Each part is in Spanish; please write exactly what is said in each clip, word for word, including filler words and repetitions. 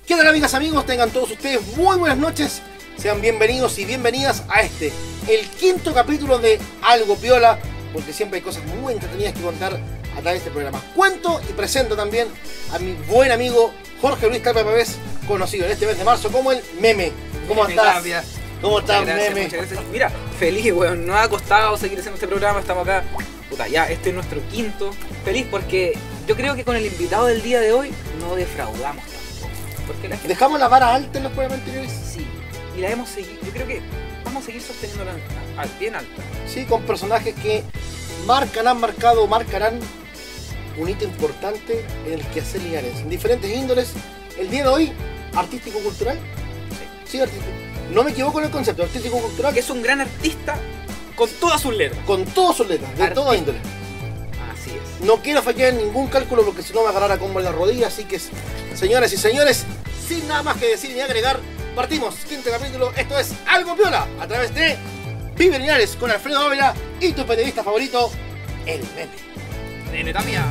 ¿Qué tal, amigas, amigos? Tengan todos ustedes muy buenas noches. Sean bienvenidos y bienvenidas a este, el quinto capítulo de Algo Piola, porque siempre hay cosas muy entretenidas que contar a través de este programa. Cuento y presento también a mi buen amigo Jorge Luis Carpa Pavés, conocido en este mes de marzo como el Meme. ¿Cómo Meme, estás? Gracias. ¿Cómo estás, gracias, Meme? Muchas gracias. Mira, feliz, weón. Nos ha costado seguir haciendo este programa. Estamos acá. Puta, ya, este es nuestro quinto. Feliz porque yo creo que con el invitado del día de hoy no defraudamos tampoco. Porque la gente... ¿Dejamos la vara alta en los programas anteriores? Sí. Y la hemos seguido. Yo creo que vamos a seguir sosteniéndola bien alta. Sí, con personajes que marcan, han marcado, marcarán un hito importante en el quehacer Linares, en diferentes índoles. El día de hoy, artístico-cultural. Sí, sí, artístico. No me equivoco en el concepto, artístico-cultural. Que es un gran artista con todas sus letras. Con todas sus letras, de Artista. toda índole. Así es. No quiero fallar en ningún cálculo porque si no me agarrará combo en la rodilla, así que, señoras y señores, sin nada más que decir ni agregar, partimos, quinto capítulo, esto es Algo Piola, a través de Vive Linares con Alfredo Ávila y tu periodista favorito, el Meme. Nene Tapia.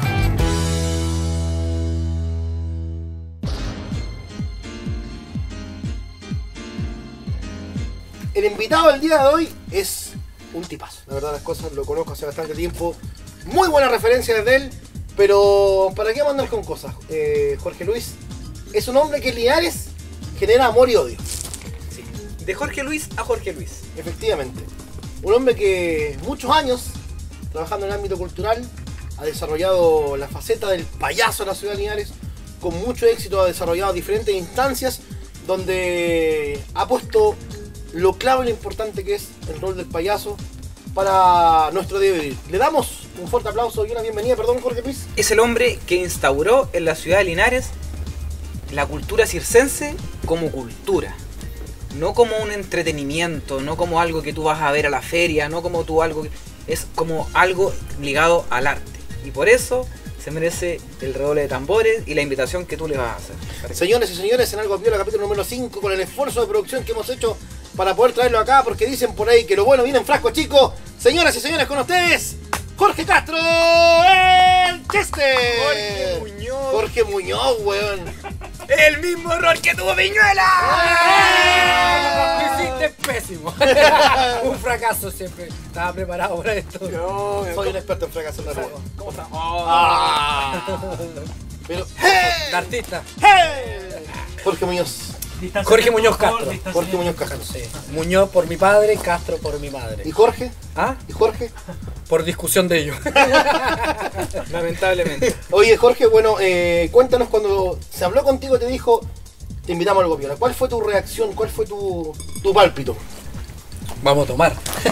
El invitado del día de hoy es un tipazo, la verdad las cosas, lo conozco hace bastante tiempo, muy buenas referencias de él, pero ¿para qué mandar con cosas? Eh, Jorge Luis es un hombre que en Linares genera amor y odio. Sí. De Jorge Luis a Jorge Luis. Efectivamente. Un hombre que muchos años, trabajando en el ámbito cultural, ha desarrollado la faceta del payaso en la ciudad de Linares. Con mucho éxito ha desarrollado diferentes instancias donde ha puesto lo clave y lo importante que es el rol del payaso para nuestro día de vivir. Le damos un fuerte aplauso y una bienvenida, perdón, Jorge Luis. Es el hombre que instauró en la ciudad de Linares la cultura circense como cultura. No como un entretenimiento, no como algo que tú vas a ver a la feria, no como tú algo que... Es como algo ligado al arte. Y por eso se merece el redoble de tambores y la invitación que tú le vas a hacer. Señores y señores, en Algo Piola, capítulo número cinco, con el esfuerzo de producción que hemos hecho para poder traerlo acá, porque dicen por ahí que lo bueno viene en frasco chico. Señoras y señores, con ustedes, Jorge Castro, el Chester. Jorge Muñoz. Jorge Muñoz, weón. ¡El mismo error que tuvo Viñuela! Lo hiciste pésimo. Un fracaso siempre. Estaba preparado para esto. No, Soy un experto en fracaso en la rueda. ¿Cómo está? Ah. Pero, De artista. ¡hey! Jorge Muñoz. Jorge Muñoz Castro. Jorge Muñoz Castro. Sí. Muñoz por mi padre, Castro por mi madre. ¿Y Jorge? ¿Ah? ¿Y Jorge? Por discusión de ellos. Lamentablemente. Oye, Jorge, bueno, eh, cuéntanos cuando se habló contigo, te dijo, te invitamos a Algo Piola. ¿Cuál fue tu reacción? ¿Cuál fue tu, tu pálpito? Vamos a tomar.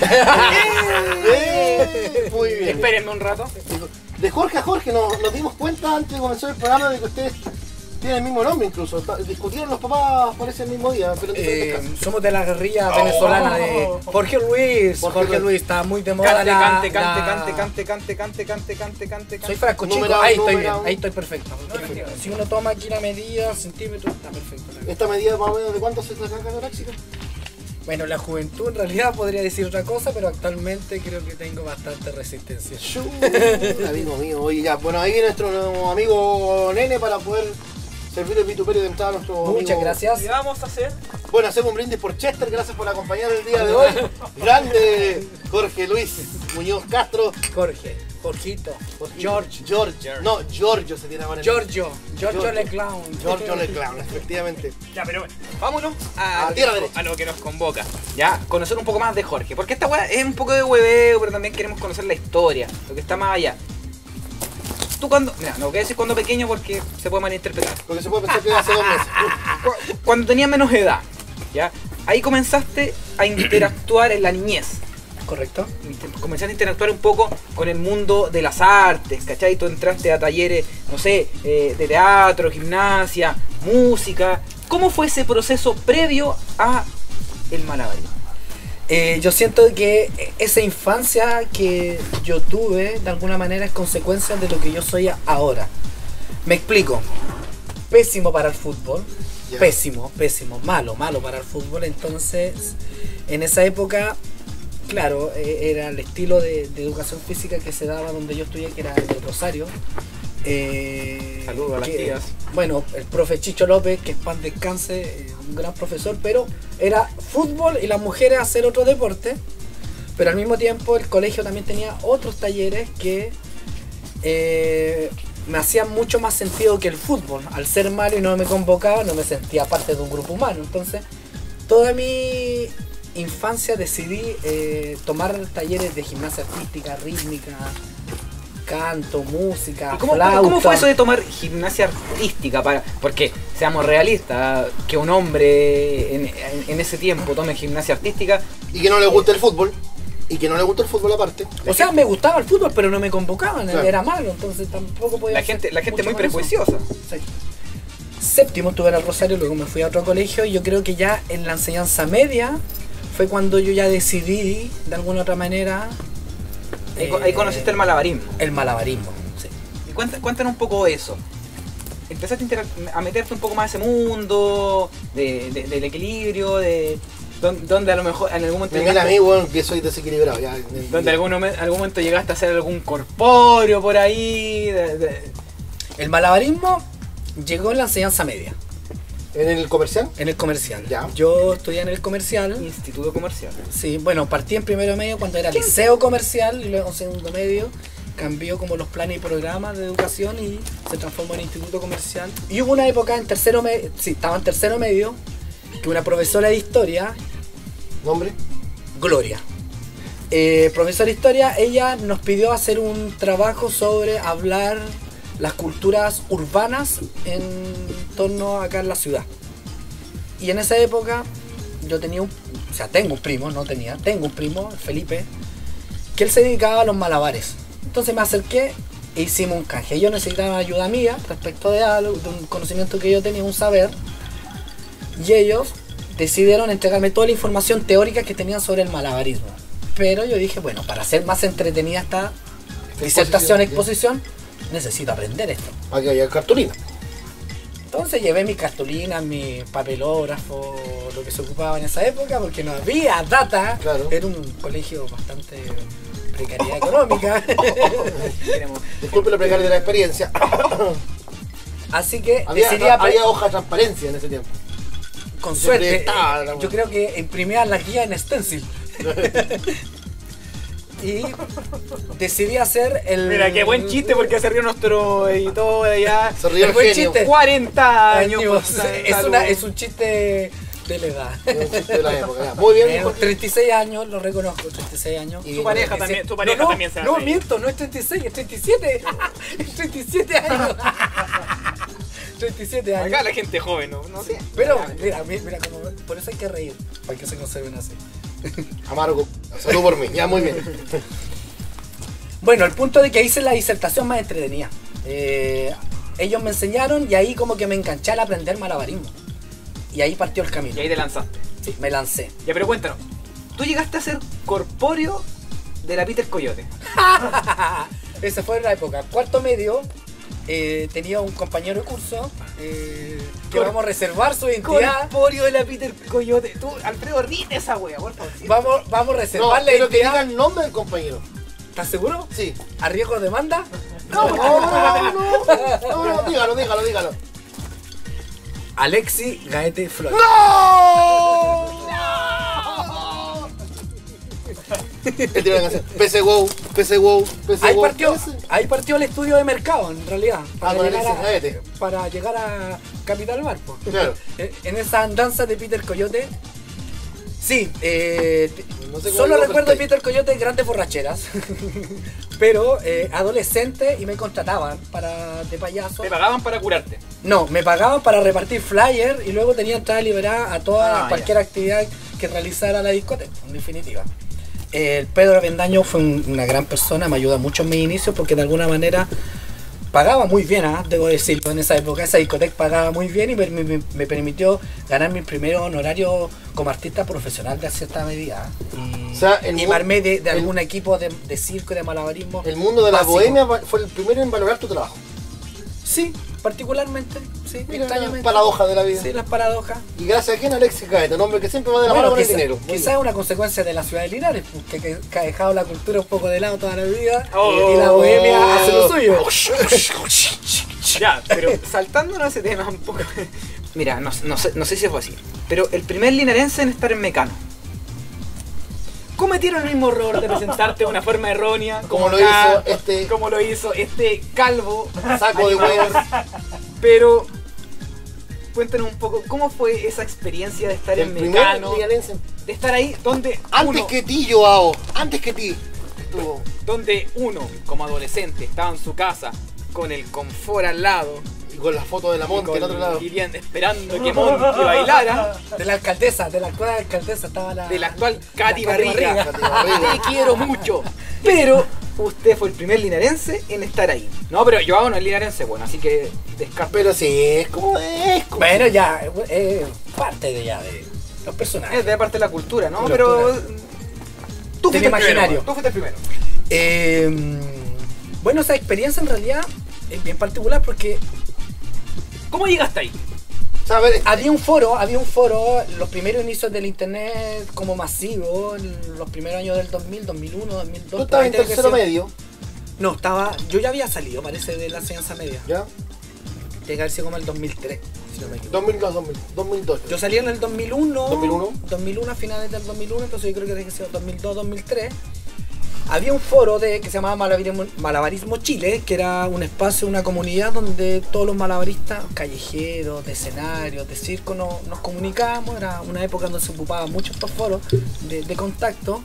Eh, Muy bien. Espérenme un rato. De Jorge a Jorge nos, nos dimos cuenta antes de comenzar el programa de que ustedes tienen el mismo nombre incluso. Ta- Discutieron los papás, parece el mismo día, pero en diferentes Eh, casos. somos de la guerrilla venezolana de Jorge Luis. Jorge Jorge, Luis. Luis está muy de moda. Cante, la- cante, cante, la- cante, cante, cante, cante, cante, cante, cante, Soy cante. frasco chico, Numerado, ahí estoy bien, numerado. ahí estoy perfecto. Si uno toma aquí la medida, centímetros, está perfecto. ¿Esta medida más o menos de cuánto se saca la torácica? Bueno, la juventud en realidad podría decir otra cosa, pero actualmente creo que tengo bastante resistencia. Amigo mío, oye ya, bueno, ahí viene nuestro amigo Nene para poder servir el vituperio de entrada a nuestro Muchas amigo. gracias. ¿Qué vamos a hacer? Bueno, hacemos un brindis por Chester, gracias por acompañar el día de hoy. Grande Jorge Luis Muñoz Castro. Jorge, Jorgito, George, George. No, Giorgio se tiene ahora. en- Giorgio, Giorgio Giorgio. Le Clown. Giorgio Le Clown, efectivamente. Ya, pero bueno, vámonos a, A tierra derecha. a lo que nos convoca. Ya, conocer un poco más de Jorge. Porque esta weá es un poco de hueveo, pero también queremos conocer la historia, lo que está más allá. Tú cuando, mira, no voy a decir cuando pequeño porque se puede malinterpretar. Porque se puede pensar que hace dos meses. Cu- Cuando tenías menos edad, ¿ya? Ahí comenzaste a interactuar en la niñez. Correcto. Inter- Comenzaste a interactuar un poco con el mundo de las artes, ¿cachai? Tú entraste a talleres, no sé, eh, de teatro, gimnasia, música. ¿Cómo fue ese proceso previo a el malabarismo? Eh, yo siento que esa infancia que yo tuve, de alguna manera, es consecuencia de lo que yo soy ahora. Me explico. Pésimo para el fútbol. Ya. Pésimo, pésimo. Malo, malo para el fútbol. Entonces, en esa época, claro, eh, era el estilo de, de educación física que se daba donde yo estudié, que era en el Rosario. Eh, Saludos a las que, tías. Bueno, el profe Chicho López, que es pan descanse, eh, un gran profesor, pero era fútbol y las mujeres hacer otro deporte. Pero al mismo tiempo el colegio también tenía otros talleres que eh, me hacían mucho más sentido que el fútbol. Al ser malo y no me convocaba, no me sentía parte de un grupo humano. Entonces, toda mi infancia decidí eh, tomar talleres de gimnasia artística, rítmica, canto, música, ¿Y cómo, flauta. ¿Cómo fue eso de tomar gimnasia artística? Para, porque, seamos realistas, que un hombre en, en, en ese tiempo tome gimnasia artística... Y que no le guste el fútbol. Y que no le gusta el fútbol aparte. O sea, me gustaba el fútbol, pero no me convocaban, Claro. era malo, entonces tampoco podía La hacer gente, la gente mucho muy con eso. prejuiciosa. Sí. Séptimo estuve en el Rosario, luego me fui a otro colegio y yo creo que ya en la enseñanza media fue cuando yo ya decidí, de alguna otra manera... Ahí, co- ahí eh, conociste el malabarismo. El malabarismo, sí. Y cuéntanos, cuéntanos un poco eso. Empezaste a, interac- a meterte un poco más en ese mundo de, de- del equilibrio, de don- donde a lo mejor en algún momento Me viene a llegaste, mí, weón, que soy desequilibrado. Ya, donde algún, momen- algún momento llegaste a hacer algún corpóreo por ahí. de- de- El malabarismo llegó en la enseñanza media, ¿En el comercial? en el comercial. Ya. Yo estudié en el comercial. Instituto Comercial. Sí, bueno, partí en primero medio cuando era liceo comercial y luego en segundo medio cambió como los planes y programas de educación y se transformó en instituto comercial. Y hubo una época en tercero medio, sí, estaba en tercero medio, que una profesora de historia, ¿Nombre? Gloria, eh, profesora de historia, ella nos pidió hacer un trabajo sobre hablar las culturas urbanas en torno acá en la ciudad. Y en esa época yo tenía un, o sea, tengo un primo, no tenía, tengo un primo, Felipe, que él se dedicaba a los malabares. Entonces me acerqué e hicimos un canje. Yo necesitaba ayuda mía respecto de algo, de un conocimiento que yo tenía, un saber. Y ellos decidieron entregarme toda la información teórica que tenían sobre el malabarismo. Pero yo dije, bueno, para hacer más entretenida esta disertación, exposición, necesito aprender esto. Para que haya cartulina. Entonces llevé mis cartulinas, mi papelógrafo, lo que se ocupaba en esa época, porque no había data. Claro. Era un colegio bastante precariedad económica. Queremos- Disculpe la precaria de la experiencia. Así que había, decidí apre- había hoja de transparencia en ese tiempo. con se suerte. proyectaba, eh, la yo wea. creo que imprimía la guía en stencil. Y decidí hacer el. Mira, qué buen chiste porque se rió nuestro editor allá. Se rió el buen genio. chiste. cuarenta años. Años. pues, Es, salud. una, es un chiste de la edad. Es un chiste de la época, ya. Muy bien, Eh, Jorge. treinta y seis años, lo reconozco, treinta y seis años. Y Tu pareja treinta y siete. también, tu pareja no, no, también se va a No, reír. miento, no es treinta y seis, es treinta y siete. Es treinta y siete años. treinta y siete años. Acá la gente joven, ¿no? No sé. Pero, mira, mira, mira, como, por eso hay que reír, para que se conserven así. Amargo. Salud por mí. Ya, muy bien. Bueno, el punto de que hice la disertación más entretenida. Eh, ellos me enseñaron y ahí como que me enganché al aprender malabarismo. Y ahí partió el camino. Y ahí te lanzaste. Sí, me lancé. Ya, pero cuéntanos. Tú llegaste a ser corpóreo de la Peter Coyote. Esa fue la época. Cuarto medio, eh, tenía un compañero de curso eh, que Cor- vamos a reservar su identidad. Corpóreo de la Peter Coyote. Tú, Alfredo, ríete esa wea, por favor. ¿sí? Vamos, vamos a No, reservar la quiero que identidad. diga el nombre del compañero. ¿Estás seguro? Sí. ¿A riesgo de demanda? No, no, no, no, no, no, dígalo, dígalo, dígalo. Alexi Gaete Flores. ¡No! ¿Qué te iban a hacer? P C WoW, P C WoW, P C Ahí WoW. partió, P C. ahí partió el estudio de mercado, en realidad. Ah, con llegar Alexis a, Gaete. para llegar a Capital Mar. po. Claro. En en esa andanza de Peter Coyote. Sí, eh, No sé cómo solo digo, recuerdo de pero Peter Coyote grandes borracheras. Pero eh, adolescente y me contrataban para de payaso. Te pagaban para curarte. No, me pagaban para repartir flyers y luego tenía entrada liberada a toda Ah, cualquier actividad que realizara la discoteca, en definitiva. El Pedro Avendaño fue un- una gran persona, me ayudó mucho en mis inicios porque de alguna manera pagaba muy bien, ¿ah? Debo decirlo, en esa época esa discoteca pagaba muy bien y me, me- me permitió ganar mi primer honorario como artista profesional de cierta medida. Y, O sea, el y mu- me armé de, de el- algún equipo de, de circo y de malabarismo. El mundo de la básico. bohemia va- fue el primero en valorar tu trabajo. Sí, particularmente, sí, Mira, extrañamente. la paradoja de la vida. Sí, las paradojas. Y gracias a quién, Alexis Gaete, un hombre que siempre va de la Bueno, mano con el quizá- dinero. Muy quizá es bien. una consecuencia de la ciudad de Linares, pues, que, que- que ha dejado la cultura un poco de lado toda la vida Oh. y la bohemia hace lo suyo. Ya, pero saltándonos ese tema un poco. Mira, no, no, sé, no sé si fue así, pero el primer linarense en estar en Mecano. Cometieron el mismo error de presentarte de una forma errónea, Como lo acá, hizo este- como lo hizo este calvo Saco de huevos. Pero cuéntanos un poco cómo fue esa experiencia de estar El en primer Mecano, linarense. de estar ahí donde Antes uno, que ti, Joao. Antes que ti. Estuvo. donde uno como adolescente estaba en su casa con el confort al lado. Y con la foto de la Y Monte con al otro lado. Vivian esperando que Monty bailara. De la alcaldesa, de la actual alcaldesa estaba la... De la actual Katy la Katy Barriga. Katy Barriga. Te quiero mucho. Pero usted fue el primer linarense en estar ahí. No, pero yo no es linarense, bueno, así que descarto. Pero sí, es como es. Como Bueno, ya, eh, parte de ya de los personajes. Es de parte de la cultura, ¿no? La Pero cultura. tú Del fuiste el imaginario. primero. Tú fuiste el primero. Eh, bueno, esa experiencia en realidad es bien particular porque ¿Cómo llegaste ahí? O sea, a ver, había un foro, había un foro, los primeros inicios del internet como masivo, en los primeros años del dos mil, dos mil uno, dos mil dos. tú estabas en por ahí tercero tenía que medio. ser- No, estaba, yo ya había salido, parece, de la enseñanza media. ¿Ya? Tiene que haber sido como el dos mil tres, si no me equivoco. dos mil dos, dos mil, dos mil dos. Yo salí en el dos mil uno, dos mil uno. dos mil uno, a finales del dos mil uno, entonces yo creo que tiene que ser dos mil dos, dos mil tres. Había un foro de, que se llamaba Malabarismo, Malabarismo Chile, que era un espacio, una comunidad donde todos los malabaristas, callejeros, de escenarios, de circo, no- nos comunicábamos. Era una época donde se ocupaban mucho estos foros de, de contacto.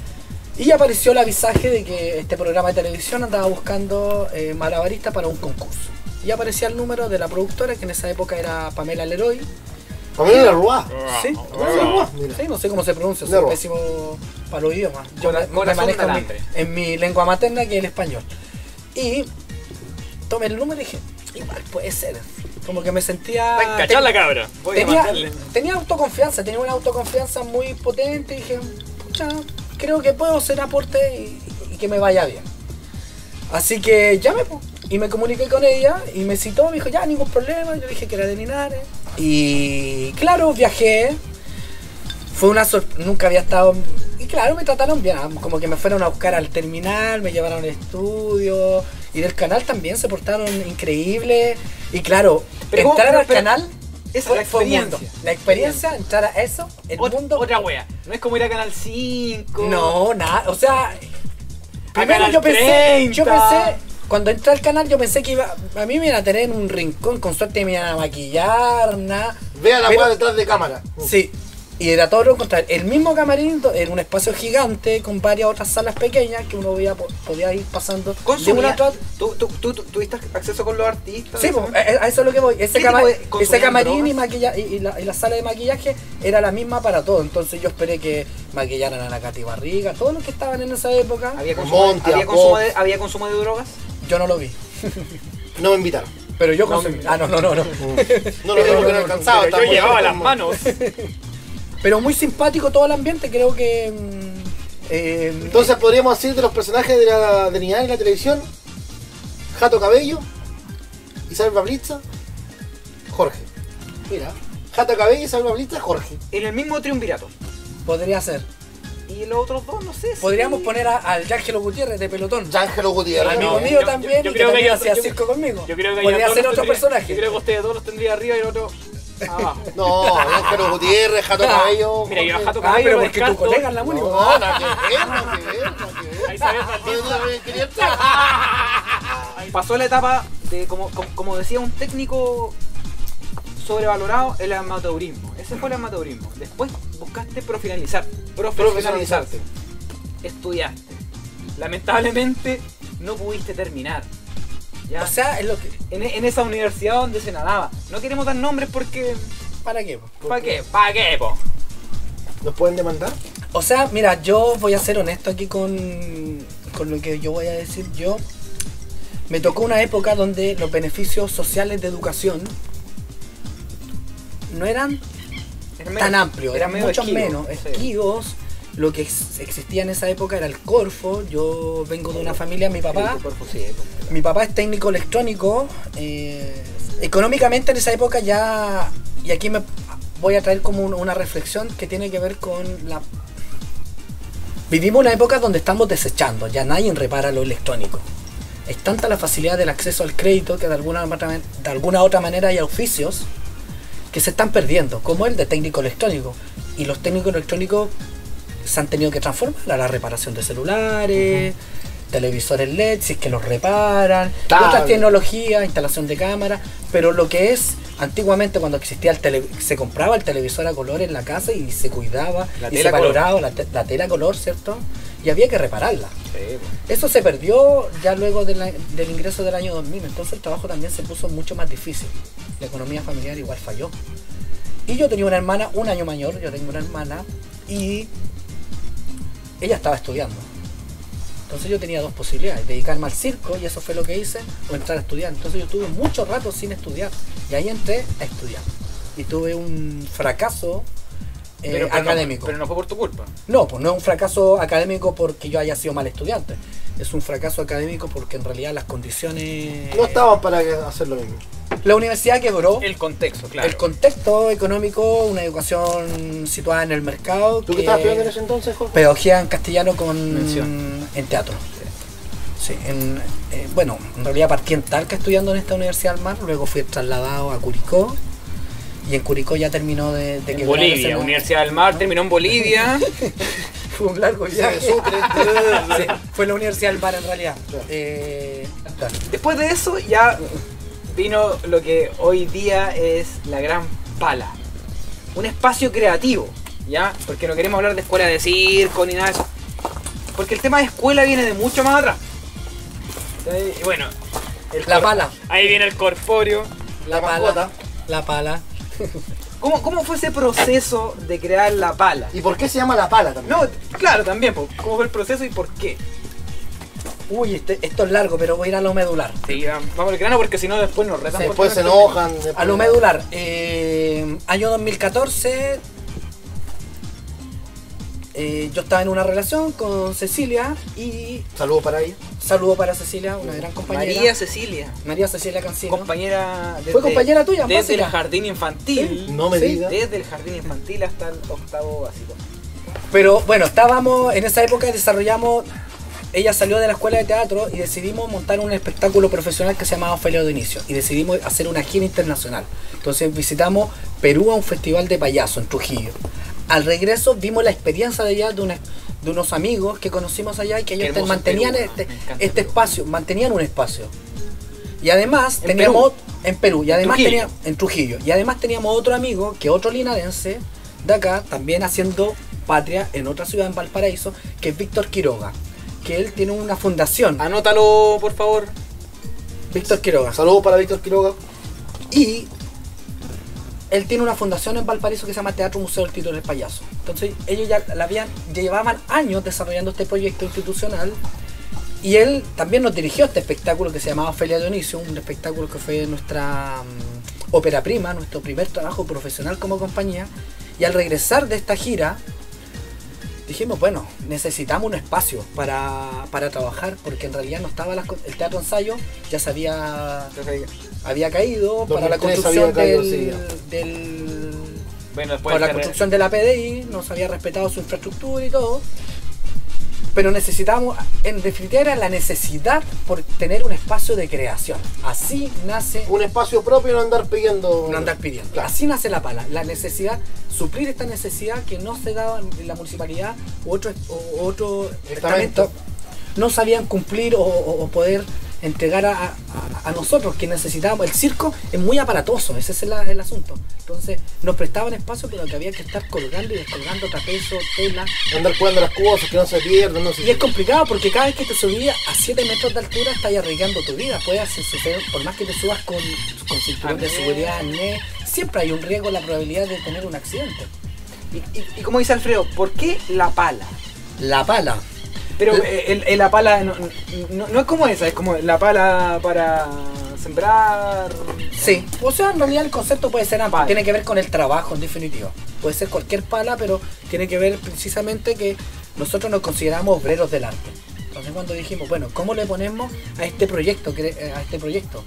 Y apareció el avisaje de que este programa de televisión andaba buscando eh, malabaristas para un concurso. Y aparecía el número de la productora, que en esa época era Pamela Leroy. Pamela Leroy. Sí, Ah, mira. sí, no sé cómo se pronuncia, soy Leroy. pésimo para los idiomas. Yo Cora- me, me corazón manejo de en mi, alambre. en mi lengua materna, que es el español. Y tomé el número y dije, igual puede ser. Como que me sentía... Está encachada la cabra. Voy a tenía, mandarle. tenía autoconfianza, tenía una autoconfianza muy potente y dije, pucha, creo que puedo hacer aporte y, y que me vaya bien. Así que llamé po, y me comuniqué con ella y me citó, me dijo, ya, ningún problema. Yo dije que era de Linares. Y claro, viajé. Fue una sorpresa, nunca había estado... Y claro, me trataron bien, ah, como que me fueron a buscar al terminal, me llevaron al estudio. Y del canal también se portaron increíbles. Y claro, Pero ¿cómo? entrar Pero- al pero- canal esa fue, es la fue un mundo. experiencia. La experiencia, entrar a eso, el Ot- mundo... Otra wea. No es como ir a Canal cinco. No, nada, o sea... Primero Canal yo pensé, treinta. yo pensé, cuando entré al canal yo pensé que iba, a mí me iban a tener en un rincón, con suerte me iban a maquillar, nada. Vea la Pero- weá detrás de cámara. Sí, y era todo lo contrario. El mismo camarín era un espacio gigante con varias otras salas pequeñas que uno podía, podía ir pasando de Consumía- una a otra. ¿Tú, tú, tú, tú tuviste acceso con los artistas? Sí, pues, a a eso es lo que voy. Ese, ¿Qué cama- tipo de- ese consumían camarín y, drogas? maquilla- y, y la, y la sala de maquillaje era la misma para todo. Entonces yo esperé que maquillaran a la Katy Barriga, todos los que estaban en esa época. ¿Había consumo, Monty, había, a consumo Pop. de, ¿Había consumo de drogas? Yo no lo vi. No me invitaron. Pero yo No, consumí. me- ah, no, no, no, no. No, no, no, no, no alcanzaba. Pero estaba yo muy llevaba las enfermo. manos. Pero muy simpático todo el ambiente, creo que. mm, eh, Entonces podríamos decir de los personajes de la de Linares en la televisión: Jato Cabello, Isabel Pablitza, Jorge. Mira, Jato Cabello, Isabel Pablitza, Jorge. En el mismo triunvirato. podría ser. Y los otros dos, no sé. si- Podríamos poner a- al Yángelo Gutiérrez de Pelotón. Yángelo Gutiérrez. Amigo no, mío yo- también, yo y que creo que también yo- hacía yo- circo conmigo. Yo creo que podría yo ser todos otro los tendría- personaje. Yo creo que ustedes todos los tendría arriba y el otro abajo. No, Yángelo Gutiérrez, Jato Cabello. Mira, yo a Jorge. Jato Ah, Cabello pero lo porque tu descarto. colega en la Muni. No, nada que ver, nada que ver, nada que ver. A Isabel Yo Pablitza. también quería entrar. Pasó la etapa de, como, como, como decía un técnico sobrevalorado, el amateurismo. Ese fue el amateurismo. Después buscaste profesionalizar, profesionalizarte. Estudiaste. Lamentablemente no pudiste terminar. ¿Ya? O sea, es lo que. en, en esa universidad donde se nadaba. No queremos dar nombres porque... ¿Para qué? po? ¿Para qué? ¿Para qué, po? ¿Nos pueden demandar? O sea, mira, yo voy a ser honesto aquí con, con lo que yo voy a decir. Yo me tocó una época donde los beneficios sociales de educación no eran Era medio- tan amplios, era eran medio mucho esquivo, menos. sí. Esquivos. Lo que ex- existía en esa época era el Corfo. Yo vengo de una familia, mi papá. Sí, tu cuerpo, sí, pues. Mi papá es técnico electrónico. eh, económicamente en esa época ya. Y aquí me voy a traer como un- una reflexión que tiene que ver con la. Vivimos una época donde estamos desechando, ya nadie repara lo electrónico. es tanta la facilidad del acceso al crédito que de alguna, de alguna otra manera hay oficios que se están perdiendo, como el de técnico electrónico. Y los técnicos electrónicos se han tenido que transformar a la reparación de celulares, uh-huh. televisores L E D, si es que los reparan, y otras tecnologías, instalación de cámaras, pero lo que es antiguamente cuando existía el tele, se compraba el televisor a color en la casa y se cuidaba la y se valoraba la, te, la tela a color, ¿cierto? Y había que repararla. Sí. Eso se perdió ya luego de la, del ingreso del año dos mil, entonces el trabajo también se puso mucho más difícil. La economía familiar igual falló. Y yo tenía una hermana un año mayor, yo tengo una hermana y ella estaba estudiando. Entonces yo tenía dos posibilidades, dedicarme al circo, y eso fue lo que hice, o entrar a estudiar. Entonces yo tuve mucho rato sin estudiar, y ahí entré a estudiar. Y tuve un fracaso eh, pero, pero académico. No, pero no fue por tu culpa. No, pues no es un fracaso académico porque yo haya sido mal estudiante. Es un fracaso académico porque en realidad las condiciones... No estaban para hacer lo mismo. La universidad quebró. El contexto, claro. El contexto económico, una educación situada en el mercado. ¿Tú qué estabas estudiando en ese entonces, Jorge? Pedagogía en castellano con Mención. En teatro. Sí, en, eh, bueno, en realidad partí en Talca estudiando en esta Universidad del Mar, luego fui trasladado a Curicó y en Curicó ya terminó de, de en Bolivia, Universidad del Mar, ¿no? Terminó en Bolivia. Fue un largo viaje. Sí, sí, fue la Universidad del Mar en realidad. Claro. Eh, claro. Después de eso ya vino lo que hoy día es la Gran Pala. Un espacio creativo, ¿ya? Porque no queremos hablar de escuela de circo ni nada de eso. Porque el tema de escuela viene de mucho más atrás. Y bueno, el la pala. Ahí viene el corpóreo. La pala. La pala. ¿Cómo, ¿Cómo fue ese proceso de crear la pala? ¿Y por qué se llama la pala también? No, claro, también. ¿Cómo fue el proceso y por qué? Uy, este, esto es largo, pero voy a ir a lo medular. Sí, vamos al grano porque si no después nos retan. Sí, después se enojan. Después a lo medular. Eh, año dos mil catorce. Eh, yo estaba en una relación con Cecilia y... Saludos para ella. Saludo para Cecilia, una gran compañera. María Cecilia. María Cecilia Cancino. Compañera... Desde, ¿Fue compañera tuya? Desde básica? el jardín infantil. ¿Sí? No me Sí. digas. Desde el jardín infantil hasta el octavo básico. Pero bueno, estábamos, en esa época desarrollamos... Ella salió de la escuela de teatro y decidimos montar un espectáculo profesional que se llamaba Ofelia de Inicio. Y decidimos hacer una gira internacional. Entonces visitamos Perú a un festival de payaso en Trujillo. Al regreso vimos la experiencia de allá de, una, de unos amigos que conocimos allá y que ellos te, mantenían Perú, este, este espacio, mantenían un espacio. Y además ¿En teníamos Perú? en Perú y además ¿En Trujillo? teníamos en Trujillo y además teníamos otro amigo que otro linarense de acá también haciendo patria en otra ciudad en Valparaíso, que es Víctor Quiroga, que él tiene una fundación. Anótalo, por favor. Víctor Quiroga. Saludos para Víctor Quiroga. Y él tiene una fundación en Valparaíso que se llama Teatro Museo del Tito del Payaso. Entonces ellos ya la habían, llevaban años desarrollando este proyecto institucional y él también nos dirigió este espectáculo que se llamaba Ofelia Dionisio, un espectáculo que fue nuestra um, ópera prima, nuestro primer trabajo profesional como compañía. Y al regresar de esta gira dijimos, bueno, necesitamos un espacio para, para trabajar, porque en realidad no estaba las, el teatro ensayo, ya se había, había caído para la construcción caído, del, sí, del bueno, después para la construcción de la P D I, no se había respetado su infraestructura y todo, pero necesitábamos, en definitiva era la necesidad por tener un espacio de creación. Así nace un espacio propio y no andar pidiendo. No andar pidiendo. Claro. Así nace la pala. La necesidad, suplir esta necesidad que no se daba en la municipalidad u otro, o otro estamento no sabían cumplir o, o, o poder entregar a, a, a nosotros que necesitábamos. El circo es muy aparatoso, ese es el, el asunto. Entonces nos prestaban espacio, pero que había que estar colgando y descolgando trapezo, tela. Andar jugando las cosas, que no se pierdan, no se... Y es complicado porque cada vez que te subías a siete metros de altura estás arriesgando tu vida. Puedes suceder, por más que te subas con, con cinturón de seguridad, ne, siempre hay un riesgo, la probabilidad de tener un accidente. Y, y, y como dice Alfredo, ¿por qué la pala? La pala. Pero el, el, la pala no, no, no es como esa, es como la pala para sembrar. Sí, o sea, en realidad el concepto puede ser amplio, Vale. tiene que ver con el trabajo en definitiva. Puede ser cualquier pala, pero tiene que ver precisamente que nosotros nos consideramos obreros del arte. Entonces cuando dijimos, bueno, ¿cómo le ponemos a este proyecto, a este proyecto?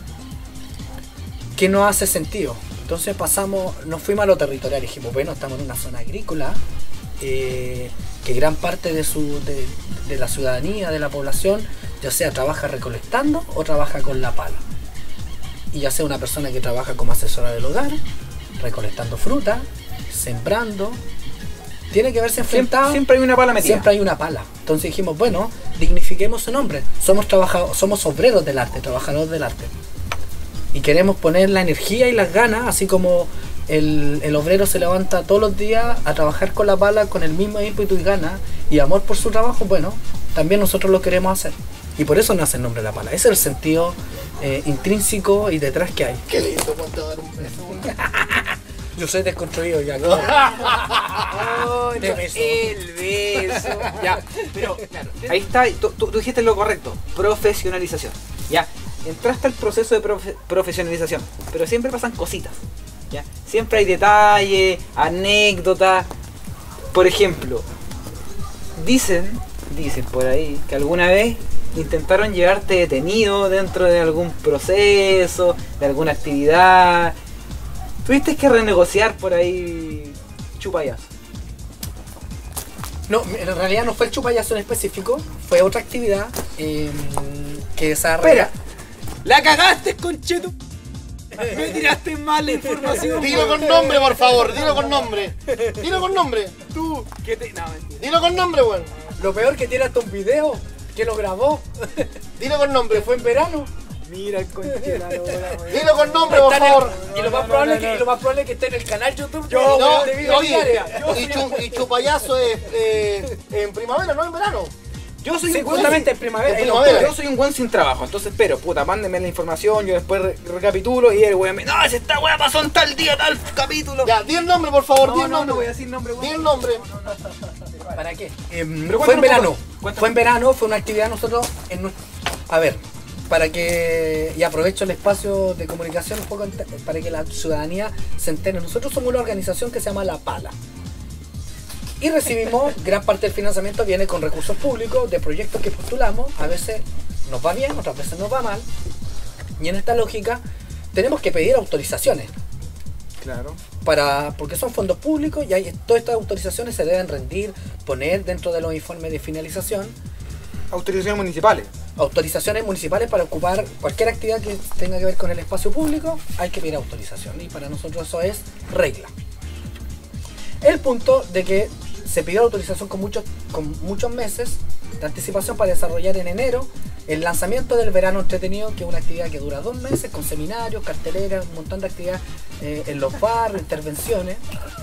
Que no hace sentido. Entonces pasamos, nos fuimos a lo territorial y dijimos, bueno, estamos en una zona agrícola, eh, que gran parte de, su, de, de la ciudadanía, de la población, ya sea trabaja recolectando o trabaja con la pala. Y ya sea una persona que trabaja como asesora del hogar, recolectando fruta, sembrando, tiene que verse enfrentado. Siempre, siempre hay una pala metida. Siempre hay una pala. Entonces dijimos, bueno, dignifiquemos su nombre. Somos trabajadores, somos obreros del arte, trabajadores del arte. Y queremos poner la energía y las ganas, así como el, el obrero se levanta todos los días a trabajar con la pala con el mismo ímpetu y ganas y amor por su trabajo, bueno, también nosotros lo queremos hacer. Y por eso nace el nombre de la pala. Ese es el sentido eh, intrínseco y detrás que hay. Qué lindo, cuánto dar un beso. Yo soy desconstruido ya. Oh, De beso. El beso. Ya, pero claro, ahí está, tú, tú- tú dijiste lo correcto, profesionalización. Ya, entraste al proceso de profe- profesionalización, pero siempre pasan cositas. Ya, siempre hay detalles, anécdotas. Por ejemplo, dicen, dicen por ahí que alguna vez intentaron llevarte detenido dentro de algún proceso, de alguna actividad. Tuviste que renegociar por ahí chupayas. No, en realidad no fue el chupayazo en específico, fue otra actividad eh, que desarrolla. Espera, la cagaste, concheto. Me tiraste mal la información. Dilo con nombre, por favor, dilo con nombre. Dilo con nombre. Tú, que te. No, mentira. Dilo con nombre, weón. Lo peor que tiene hasta un video que lo grabó, Dilo con nombre. que fue en verano. Mira el concheto. Dilo con nombre, por Está en el- favor. y lo más probable que y lo más probable es que esté en el canal YouTube. Yo, de- No, de Vida oye, Diaria. y, chu- y chupayazo es eh, en primavera, no en verano. Yo soy Sí, un buen- justamente en primavera. en en primavera. octubre. Yo soy un buen sin trabajo, entonces espero, puta, mándenme la información, yo después re- recapitulo y el weón me. No, si esta weá pasó en tal día, tal capítulo. Ya, di el nombre, por favor, di no, el no, nombre. no voy a decir nombre, Di weón. el nombre. ¿Para qué? Pero fue en cuéntanos verano. un poco, cuéntanos. Fue en verano, fue una actividad nosotros en nuestro- a ver, para que y aprovecho el espacio de comunicación un poco ent- para que la ciudadanía se entere. Nosotros somos una organización que se llama La Pala. Y recibimos gran parte del financiamiento viene con recursos públicos de proyectos que postulamos, a veces nos va bien, otras veces nos va mal. Y en esta lógica tenemos que pedir autorizaciones. Claro. Para, porque son fondos públicos y hay, todas estas autorizaciones se deben rendir, poner dentro de los informes de finalización, Autorizaciones municipales. autorizaciones municipales para ocupar cualquier actividad que tenga que ver con el espacio público, hay que pedir autorización y para nosotros eso es regla. El punto de que se pidió autorización con muchos, con muchos meses de anticipación para desarrollar en enero el lanzamiento del verano entretenido, que es una actividad que dura dos meses con seminarios, carteleras, un montón de actividades eh, en los barrios, intervenciones.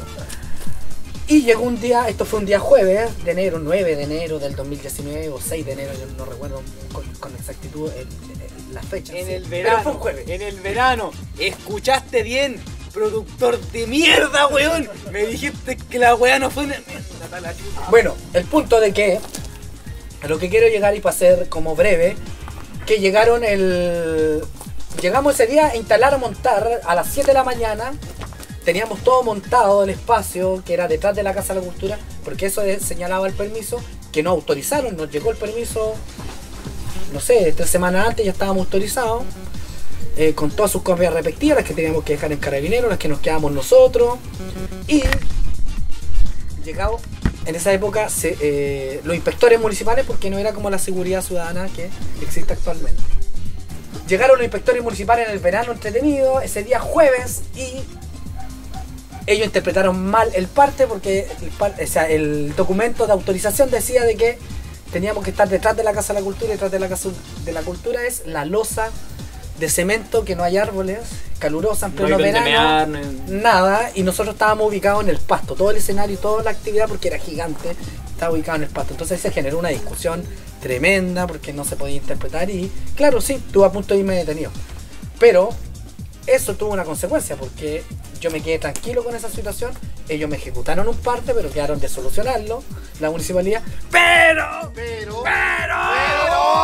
Y llegó un día, esto fue un día jueves de enero, nueve de enero del dos mil diecinueve o seis de enero, yo no recuerdo con, con exactitud el- el- la fecha. En sí. el Pero verano. fue un jueves. En el verano. ¿Escuchaste bien? Productor de mierda, weón. Me dijiste que la weá no fue una mierda, la chucha. Bueno, el punto de que, a lo que quiero llegar y para ser como breve, que llegaron el... Llegamos ese día a instalar, a montar a las siete de la mañana, teníamos todo montado el espacio que era detrás de la Casa de la Cultura, porque eso es- señalaba el permiso, que no autorizaron, nos llegó el permiso, no sé, tres semanas antes ya estábamos autorizados, eh, con todas sus copias respectivas, las que teníamos que dejar en Carabineros, las que nos quedamos nosotros, y llegado en esa época se, eh, los inspectores municipales, porque no era como la seguridad ciudadana que existe actualmente. Llegaron los inspectores municipales en el verano entretenido, ese día jueves, y ellos interpretaron mal el parte porque el, par- o sea, el documento de autorización decía de que teníamos que estar detrás de la Casa de la Cultura, y detrás de la Casa de la Cultura es la losa de cemento, que no hay árboles, calurosa en No hay pleno donde verano, mear, no- nada, y nosotros estábamos ubicados en el pasto, todo el escenario y toda la actividad, porque era gigante, estaba ubicado en el pasto. Entonces se generó una discusión tremenda porque no se podía interpretar y claro, sí, estuve a punto de irme detenido. Pero eso tuvo una consecuencia porque yo me quedé tranquilo con esa situación, ellos me ejecutaron un parte, pero quedaron de solucionarlo, la municipalidad. Pero, Pero, pero, pero,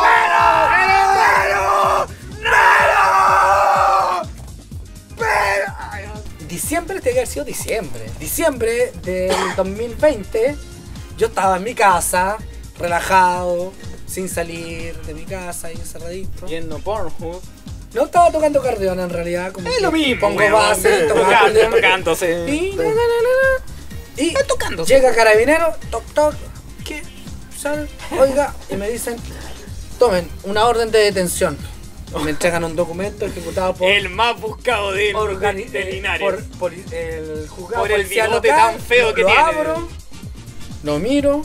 pero, pero, diciembre, tiene que haber sido diciembre. Diciembre del dos mil veinte, yo estaba en mi casa, relajado, sin salir de mi casa, ahí encerradito. Viendo Pornhub. No estaba tocando acordeón en realidad. Como Es que lo mismo, Pongo weón. base, toco Tocando, acordeón. tocándose. Y, na, na, na, na, na. Y Está tocándose. llega Carabinero, toc toc, ¿qué? Sal, oiga, y me dicen, Tomen una orden de detención. Me entregan un documento ejecutado por El más buscado de, organi- de eh, Linares. por poli- el juzgado Por el policial bigote local. tan feo lo, que lo tiene. abro, lo miro.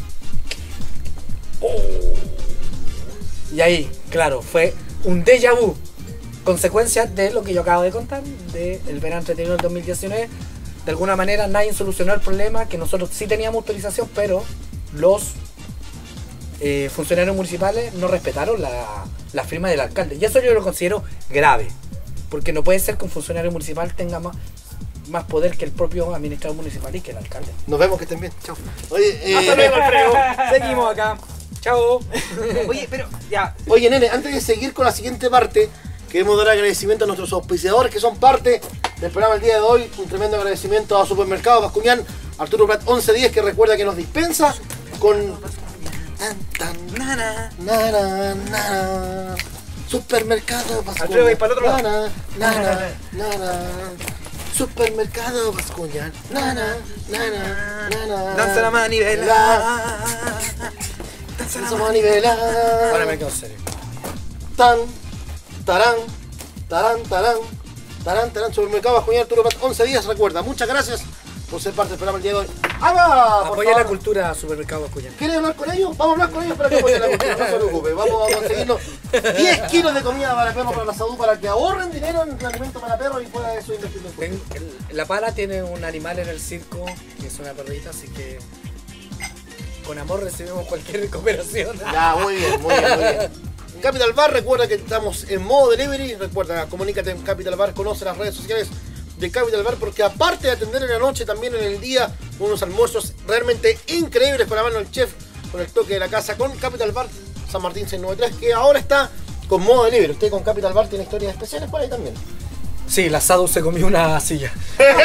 Oh. Y ahí, claro, fue un déjà vu. Consecuencia de lo que yo acabo de contar, del verano entretenido del dos mil diecinueve. De alguna manera nadie solucionó el problema, que nosotros sí teníamos autorización, pero los eh, funcionarios municipales no respetaron la, la firma del alcalde. Y eso yo lo considero grave, porque no puede ser que un funcionario municipal tenga más, más poder que el propio administrador municipal y que el alcalde. Nos vemos, que estén bien. Chao. Oye, eh, Hasta luego, Alfredo. Seguimos acá. Chao. Oye, pero ya. Oye, nene, antes de seguir con la siguiente parte, queremos dar agradecimiento a nuestros auspiciadores que son parte del programa el día de hoy. Un tremendo agradecimiento a Supermercado Bascuñán, Arturo Prat once diez, que recuerda que nos dispensa con... Tan, tan, Nana. nana, nana. Supermercado Bascuñán. Alfredo, ¿y para el otro lado? Nana, nana, nana. Supermercado Bascuñán. Nana, nana, nana. Danza la manivela. Danza la Danza la manivela. Ahora me quedo serio. Tan, tarán, tarán, tarán, tarán, tarán, Supermercado Bascuñán, Arturo Prat once días, recuerda, muchas gracias por ser parte del programa el día de hoy. ¡Haga! por Apoya la favor! cultura, Supermercado Bascuñán. ¿Quieres hablar con ellos? Vamos a hablar con ellos para que apoyen la cultura, no se preocupe. Vamos a conseguirnos diez kilos de comida para perros para la salud, para que ahorren dinero en el alimento para perros y pueda eso invertirlo en Ten- cultura. el- La Pala tiene un animal en el circo, que es una perrita, así que con amor recibimos cualquier cooperación. Ya, muy bien, muy bien, muy bien. En Capital Bar, recuerda que estamos en modo delivery. Recuerda, comunícate en Capital Bar, conoce las redes sociales de Capital Bar, porque aparte de atender en la noche, también en el día, unos almuerzos realmente increíbles con la mano del chef, con el toque de la casa, con Capital Bar San Martín seiscientos noventa y tres, que ahora está con modo delivery. Usted con Capital Bar tiene historias especiales por ahí también. Sí, la Sadu se comió una silla.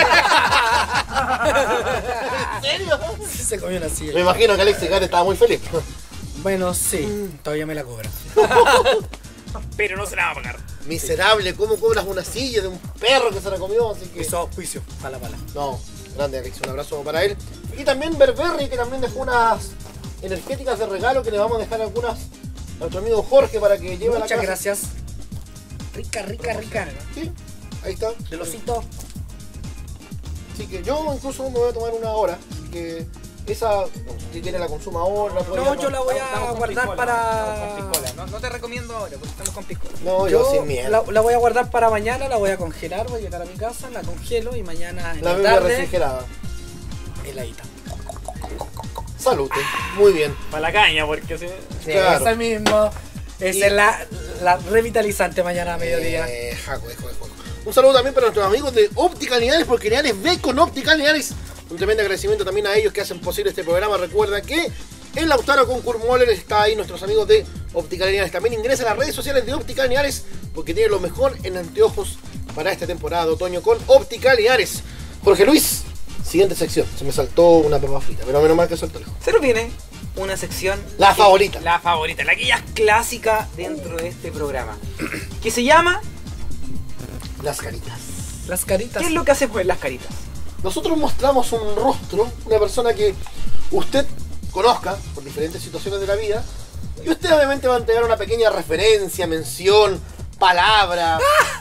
¿En serio? Sí, se comió una Me silla. imagino que Alex Gare estaba muy feliz. Bueno, sí, todavía me la cobra. Pero no se la va a pagar. Miserable, ¿cómo cobras una silla de un perro que se la comió? Así que... Hizo juicio, pala pala. No, grande Alex, un abrazo para él. Y también Berberry, que también dejó unas energéticas de regalo, que le vamos a dejar algunas a nuestro amigo Jorge para que lleve a la Muchas casa. gracias. Rica, rica, rica. Sí, ahí está. Del osito. Así que yo incluso me voy a tomar una hora. Así que esa, si quiere la consuma ahora. La puede No, llevar- yo la voy Estamos a con guardar piscola, para... estamos con piscola. No, no te recomiendo ahora, porque estamos con piscola. No, yo, Yo sin miedo. la, la voy a guardar para mañana, la voy a congelar, voy a llegar a mi casa, la congelo y mañana en La la, bebida tarde, refrigerada. heladita. Salud, muy bien. Para la caña, porque si... Sí, Claro. esa mismo. Esa es la, la revitalizante mañana a mediodía. Eh, jaco, jaco, jaco. Un saludo también para nuestros amigos de Óptica Linares, porque Linares ve con Óptica Linares. Un tremendo agradecimiento también a ellos que hacen posible este programa. Recuerda que en Lautaro con Kurt Moller está ahí nuestros amigos de Óptica Linares. También ingresa a las redes sociales de Óptica Linares, porque tiene lo mejor en anteojos para esta temporada de otoño con Óptica Linares. Jorge Luis, siguiente sección. Se me saltó una papa frita, pero menos mal que suelto lejos. Se nos viene una sección... La que- favorita. La favorita, la que ya es clásica dentro de este programa. Que se llama... Las caritas. Las caritas. ¿Qué es lo que hace pues las caritas? Nosotros mostramos un rostro, una persona que usted conozca por diferentes situaciones de la vida, y usted obviamente va a entregar una pequeña referencia, mención, palabra,